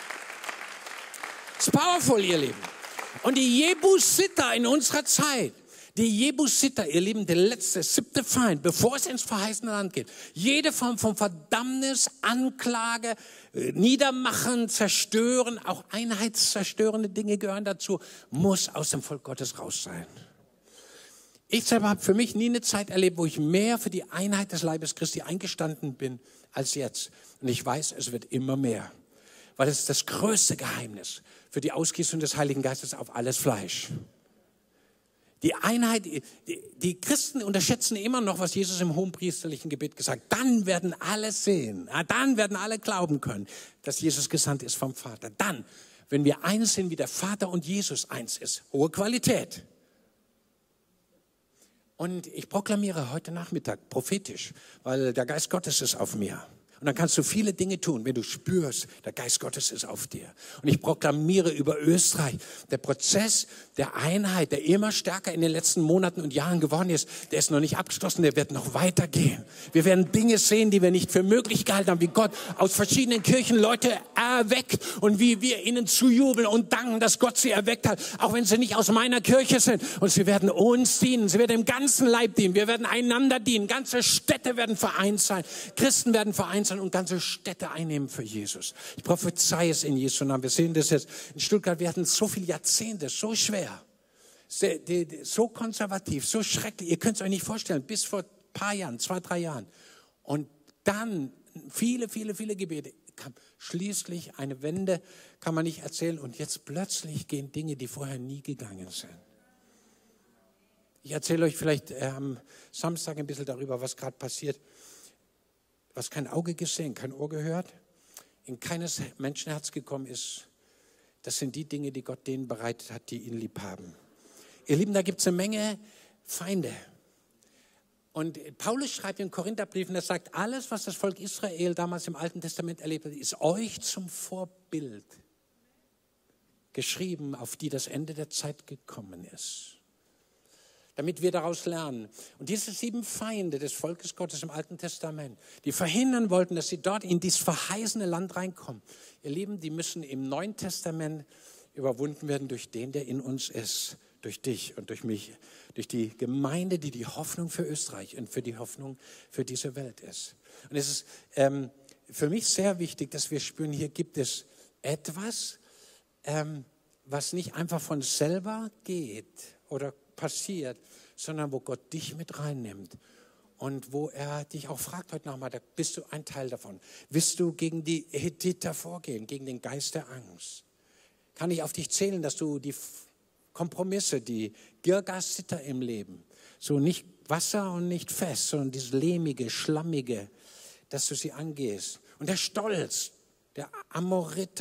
It's powerful, ihr Lieben. Und die Jebusiter in unserer Zeit, die Jebusiter, ihr Lieben, der letzte, 7. Feind, bevor es ins verheißene Land geht, jede Form von Verdammnis, Anklage, Niedermachen, Zerstören, auch einheitszerstörende Dinge gehören dazu, muss aus dem Volk Gottes raus sein. Ich selber habe für mich nie eine Zeit erlebt, wo ich mehr für die Einheit des Leibes Christi eingestanden bin als jetzt. Und ich weiß, es wird immer mehr. Weil es ist das größte Geheimnis für die Ausgießung des Heiligen Geistes auf alles Fleisch. Die Einheit, die Christen unterschätzen immer noch, was Jesus im hohenpriesterlichen Gebet gesagt hat. Dann werden alle sehen, dann werden alle glauben können, dass Jesus gesandt ist vom Vater. Dann, wenn wir eins sind, wie der Vater und Jesus eins ist. Hohe Qualität. Und ich proklamiere heute Nachmittag prophetisch, weil der Geist Gottes ist auf mir. Und dann kannst du viele Dinge tun, wenn du spürst, der Geist Gottes ist auf dir. Und ich proklamiere über Österreich, der Prozess der Einheit, der immer stärker in den letzten Monaten und Jahren geworden ist, der ist noch nicht abgeschlossen, der wird noch weitergehen. Wir werden Dinge sehen, die wir nicht für möglich gehalten haben, wie Gott aus verschiedenen Kirchen Leute erweckt und wie wir ihnen zujubeln und danken, dass Gott sie erweckt hat, auch wenn sie nicht aus meiner Kirche sind. Und sie werden uns dienen, sie werden im ganzen Leib dienen, wir werden einander dienen, ganze Städte werden vereint sein, Christen werden vereint sein und ganze Städte einnehmen für Jesus. Ich prophezeie es in Jesu Namen. Wir sehen das jetzt in Stuttgart. Wir hatten so viele Jahrzehnte, so schwer, so konservativ, so schrecklich. Ihr könnt es euch nicht vorstellen, bis vor ein paar Jahren, 2, 3 Jahren. Und dann viele Gebete. Kam schließlich eine Wende, kann man nicht erzählen. Und jetzt plötzlich gehen Dinge, die vorher nie gegangen sind. Ich erzähle euch vielleicht am Samstag ein bisschen darüber, was gerade passiert. Was kein Auge gesehen, kein Ohr gehört, in keines Menschenherz gekommen ist, das sind die Dinge, die Gott denen bereitet hat, die ihn lieb haben. Ihr Lieben, da gibt es eine Menge Feinde. Und Paulus schreibt in Korintherbriefen, er sagt, alles, was das Volk Israel damals im Alten Testament erlebt hat, ist euch zum Vorbild geschrieben, auf die das Ende der Zeit gekommen ist. Damit wir daraus lernen. Und diese 7 Feinde des Volkes Gottes im Alten Testament, die verhindern wollten, dass sie dort in dieses verheißene Land reinkommen. Ihr Lieben, die müssen im Neuen Testament überwunden werden durch den, der in uns ist. Durch dich und durch mich. Durch die Gemeinde, die die Hoffnung für Österreich und für die Hoffnung für diese Welt ist. Und es ist für mich sehr wichtig, dass wir spüren, hier gibt es etwas, was nicht einfach von selber geht oder passiert, sondern wo Gott dich mit reinnimmt und wo er dich auch fragt heute Nachmittag, bist du ein Teil davon? Willst du gegen die Hethiter vorgehen, gegen den Geist der Angst? Kann ich auf dich zählen, dass du die Kompromisse, die Girgasitter im Leben, so nicht Wasser und nicht fest, sondern dieses lehmige, schlammige, dass du sie angehst. Und der Stolz, der Amoriter,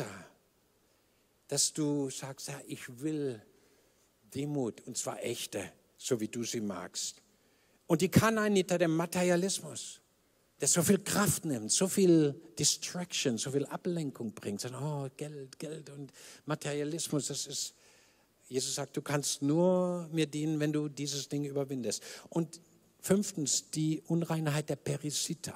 dass du sagst, ja, ich will Demut, und zwar echte, so wie du sie magst. Und die Kanaaniter, der Materialismus, der so viel Kraft nimmt, so viel Distraction, so viel Ablenkung bringt. So, oh, Geld und Materialismus, das ist, Jesus sagt, du kannst nur mir dienen, wenn du dieses Ding überwindest. Und 5. die Unreinheit der Perisiter.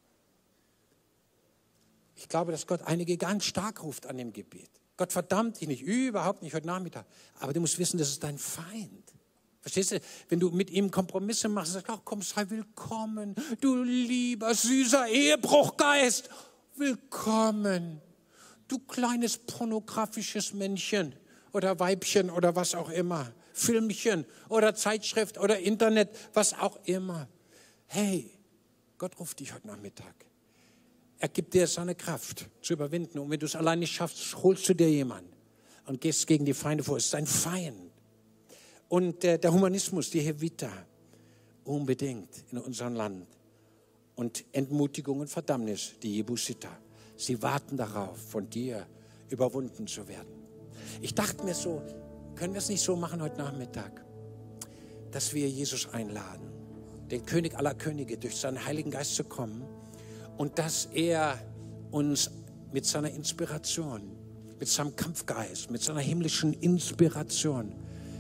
Ich glaube, dass Gott einige ganz stark ruft an dem Gebiet. Gott verdammt dich nicht, überhaupt nicht heute Nachmittag. Aber du musst wissen, das ist dein Feind. Verstehst du? Wenn du mit ihm Kompromisse machst, sagst du, ach komm, sei willkommen. Du lieber, süßer Ehebruchgeist. Willkommen. Du kleines pornografisches Männchen oder Weibchen oder was auch immer. Filmchen oder Zeitschrift oder Internet, was auch immer. Hey, Gott ruft dich heute Nachmittag. Er gibt dir seine Kraft zu überwinden. Und wenn du es allein nicht schaffst, holst du dir jemanden und gehst gegen die Feinde vor. Es ist ein Feind. Und der Humanismus, die Hethiter, unbedingt in unserem Land. Und Entmutigung und Verdammnis, die Jebusiter. Sie warten darauf, von dir überwunden zu werden. Ich dachte mir so, können wir es nicht so machen heute Nachmittag, dass wir Jesus einladen, den König aller Könige, durch seinen Heiligen Geist zu kommen. Und dass er uns mit seiner Inspiration, mit seinem Kampfgeist, mit seiner himmlischen Inspiration,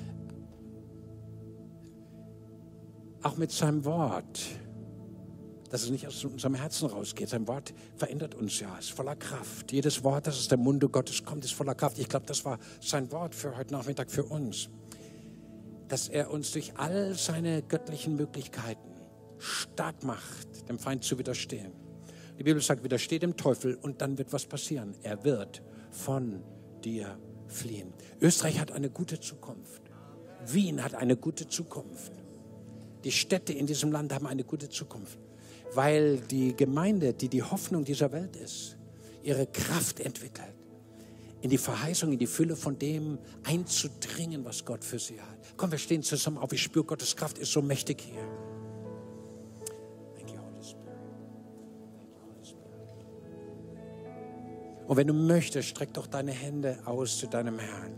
auch mit seinem Wort, dass es nicht aus unserem Herzen rausgeht. Sein Wort verändert uns ja, ist voller Kraft. Jedes Wort, das aus dem Munde Gottes kommt, ist voller Kraft. Ich glaube, das war sein Wort für heute Nachmittag für uns. Dass er uns durch all seine göttlichen Möglichkeiten stark macht, dem Feind zu widerstehen. Die Bibel sagt, widersteht dem Teufel und dann wird was passieren. Er wird von dir fliehen. Österreich hat eine gute Zukunft. Wien hat eine gute Zukunft. Die Städte in diesem Land haben eine gute Zukunft, weil die Gemeinde, die die Hoffnung dieser Welt ist, ihre Kraft entwickelt, in die Verheißung, in die Fülle von dem einzudringen, was Gott für sie hat. Komm, wir stehen zusammen auf. Ich spüre, Gottes Kraft ist so mächtig hier. Und wenn du möchtest, streck doch deine Hände aus zu deinem Herrn.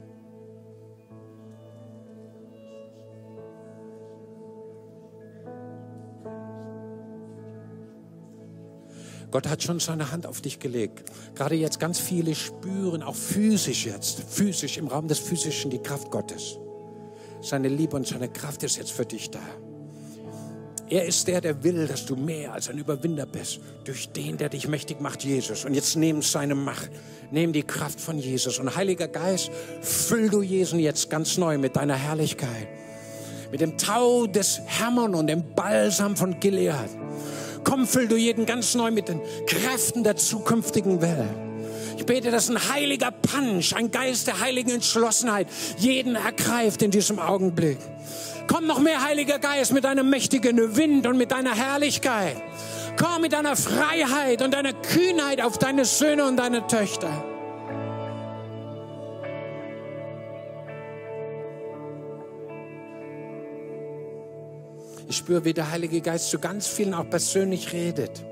Gott hat schon seine Hand auf dich gelegt. Gerade jetzt ganz viele spüren, auch physisch im Raum des Physischen, die Kraft Gottes. Seine Liebe und seine Kraft ist jetzt für dich da. Er ist der will, dass du mehr als ein Überwinder bist. Durch den, der dich mächtig macht, Jesus. Und jetzt nimm seine Macht, nimm die Kraft von Jesus. Und Heiliger Geist, füll du Jesus jetzt ganz neu mit deiner Herrlichkeit. Mit dem Tau des Hermon und dem Balsam von Gilead. Komm, füll du jeden ganz neu mit den Kräften der zukünftigen Welt. Ich bete, dass ein heiliger Punch, ein Geist der heiligen Entschlossenheit jeden ergreift in diesem Augenblick. Komm noch mehr, Heiliger Geist, mit deinem mächtigen Wind und mit deiner Herrlichkeit. Komm mit deiner Freiheit und deiner Kühnheit auf deine Söhne und deine Töchter. Ich spüre, wie der Heilige Geist zu ganz vielen auch persönlich redet.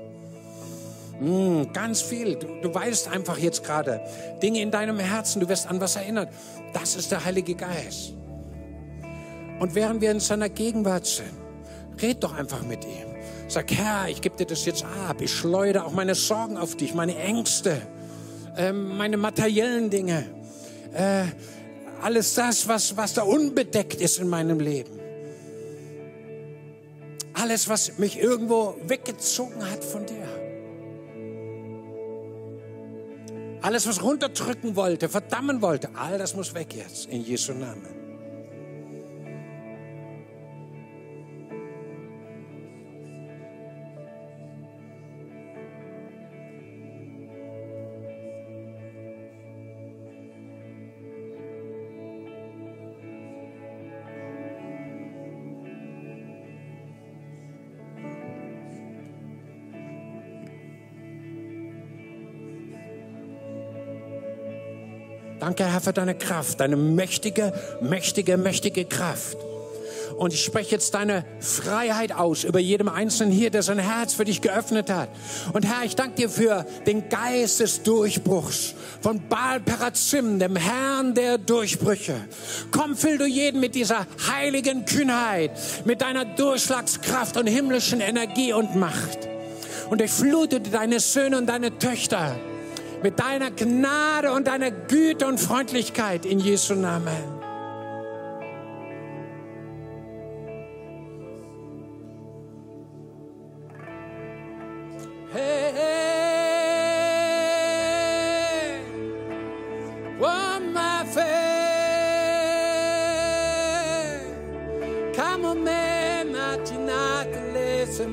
Ganz viel. Du weißt einfach jetzt gerade Dinge in deinem Herzen, du wirst an was erinnert. Das ist der Heilige Geist. Und während wir in seiner Gegenwart sind, red doch einfach mit ihm. Sag, Herr, ich gebe dir das jetzt ab. Ich schleudere auch meine Sorgen auf dich, meine Ängste, meine materiellen Dinge. Alles das, was da unbedeckt ist in meinem Leben. Alles, was mich irgendwo weggezogen hat von dir. Alles, was runterdrücken wollte, verdammen wollte, all das muss weg jetzt, in Jesu Namen. Danke, Herr, für deine Kraft, deine mächtige, mächtige, mächtige Kraft. Und ich spreche jetzt deine Freiheit aus über jedem Einzelnen hier, der sein Herz für dich geöffnet hat. Und Herr, ich danke dir für den Geist des Durchbruchs von Baal Perazim, dem Herrn der Durchbrüche. Komm, füll du jeden mit dieser heiligen Kühnheit, mit deiner Durchschlagskraft und himmlischen Energie und Macht. Und durchflute deine Söhne und deine Töchter mit deiner Gnade und deiner Güte und Freundlichkeit in Jesu Namen. Hey, hey, one my faith, come on, man, not enough to listen,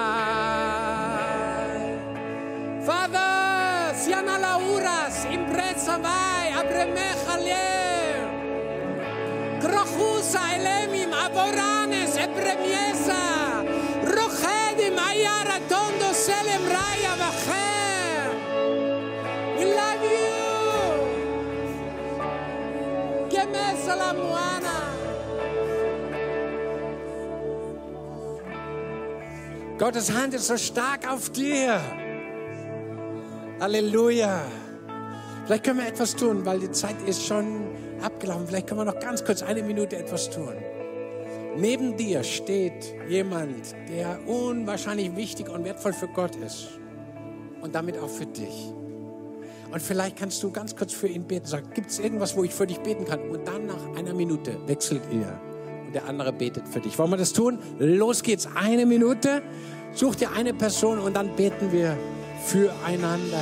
Father. Siana lauras, impresa vai, abremechalier. Krochusa elemim, aboranes, epremiesa. Rochedim, ayara, tondo, selem, raya, vacher. We love you. Gemesa la muana. Gottes Hand ist so stark auf dir. Halleluja. Vielleicht können wir etwas tun, weil die Zeit ist schon abgelaufen. Vielleicht können wir noch ganz kurz eine Minute etwas tun. Neben dir steht jemand, der unwahrscheinlich wichtig und wertvoll für Gott ist. Und damit auch für dich. Und vielleicht kannst du ganz kurz für ihn beten. Sag, gibt es irgendwas, wo ich für dich beten kann? Und dann nach einer Minute wechselt ihr. Und der andere betet für dich. Wollen wir das tun? Los geht's. Eine Minute. Such dir eine Person und dann beten wir füreinander.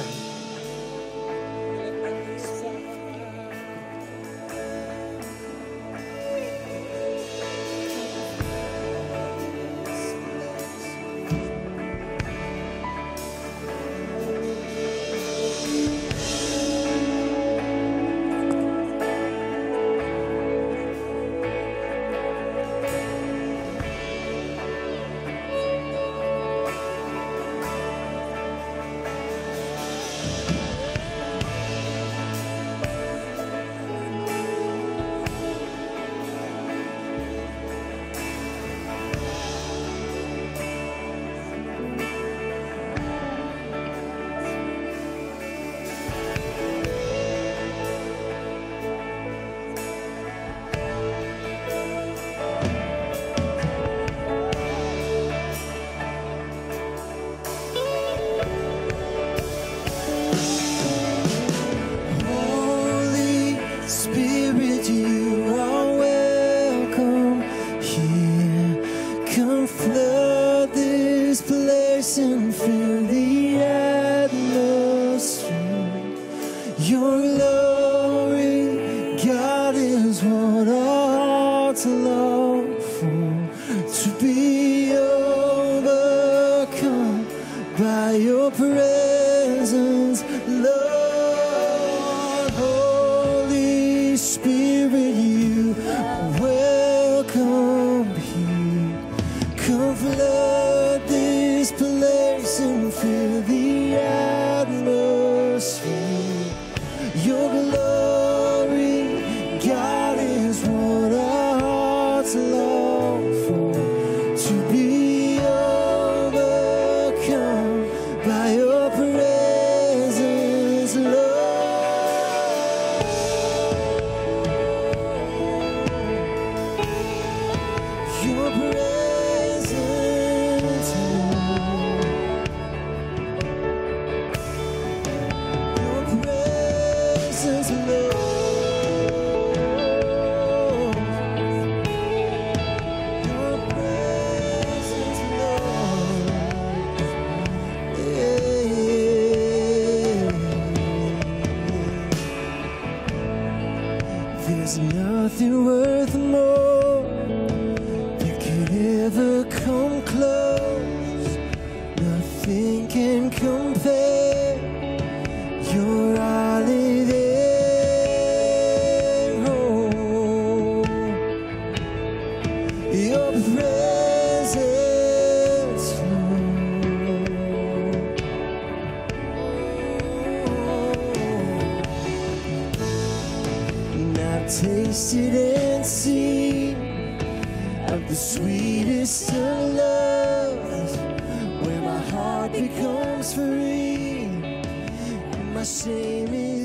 place and fill the atmosphere. Your glory, God, is what our hearts long for. To be overcome by your presence, Lord. Holy Spirit, you are welcome here. Come flood this place and fill the atmosphere. Your glory, God, is what our hearts long for. To be overcome by your presence, Lord. Your presence, Lord. Your presence, Lord. Your presence, Lord. There's nothing worth more that could ever come close. Nothing can compare. You're holiday. Your presence, Lord. And I've tasted and seen of the sweetest of loves, where my heart becomes free and my shame is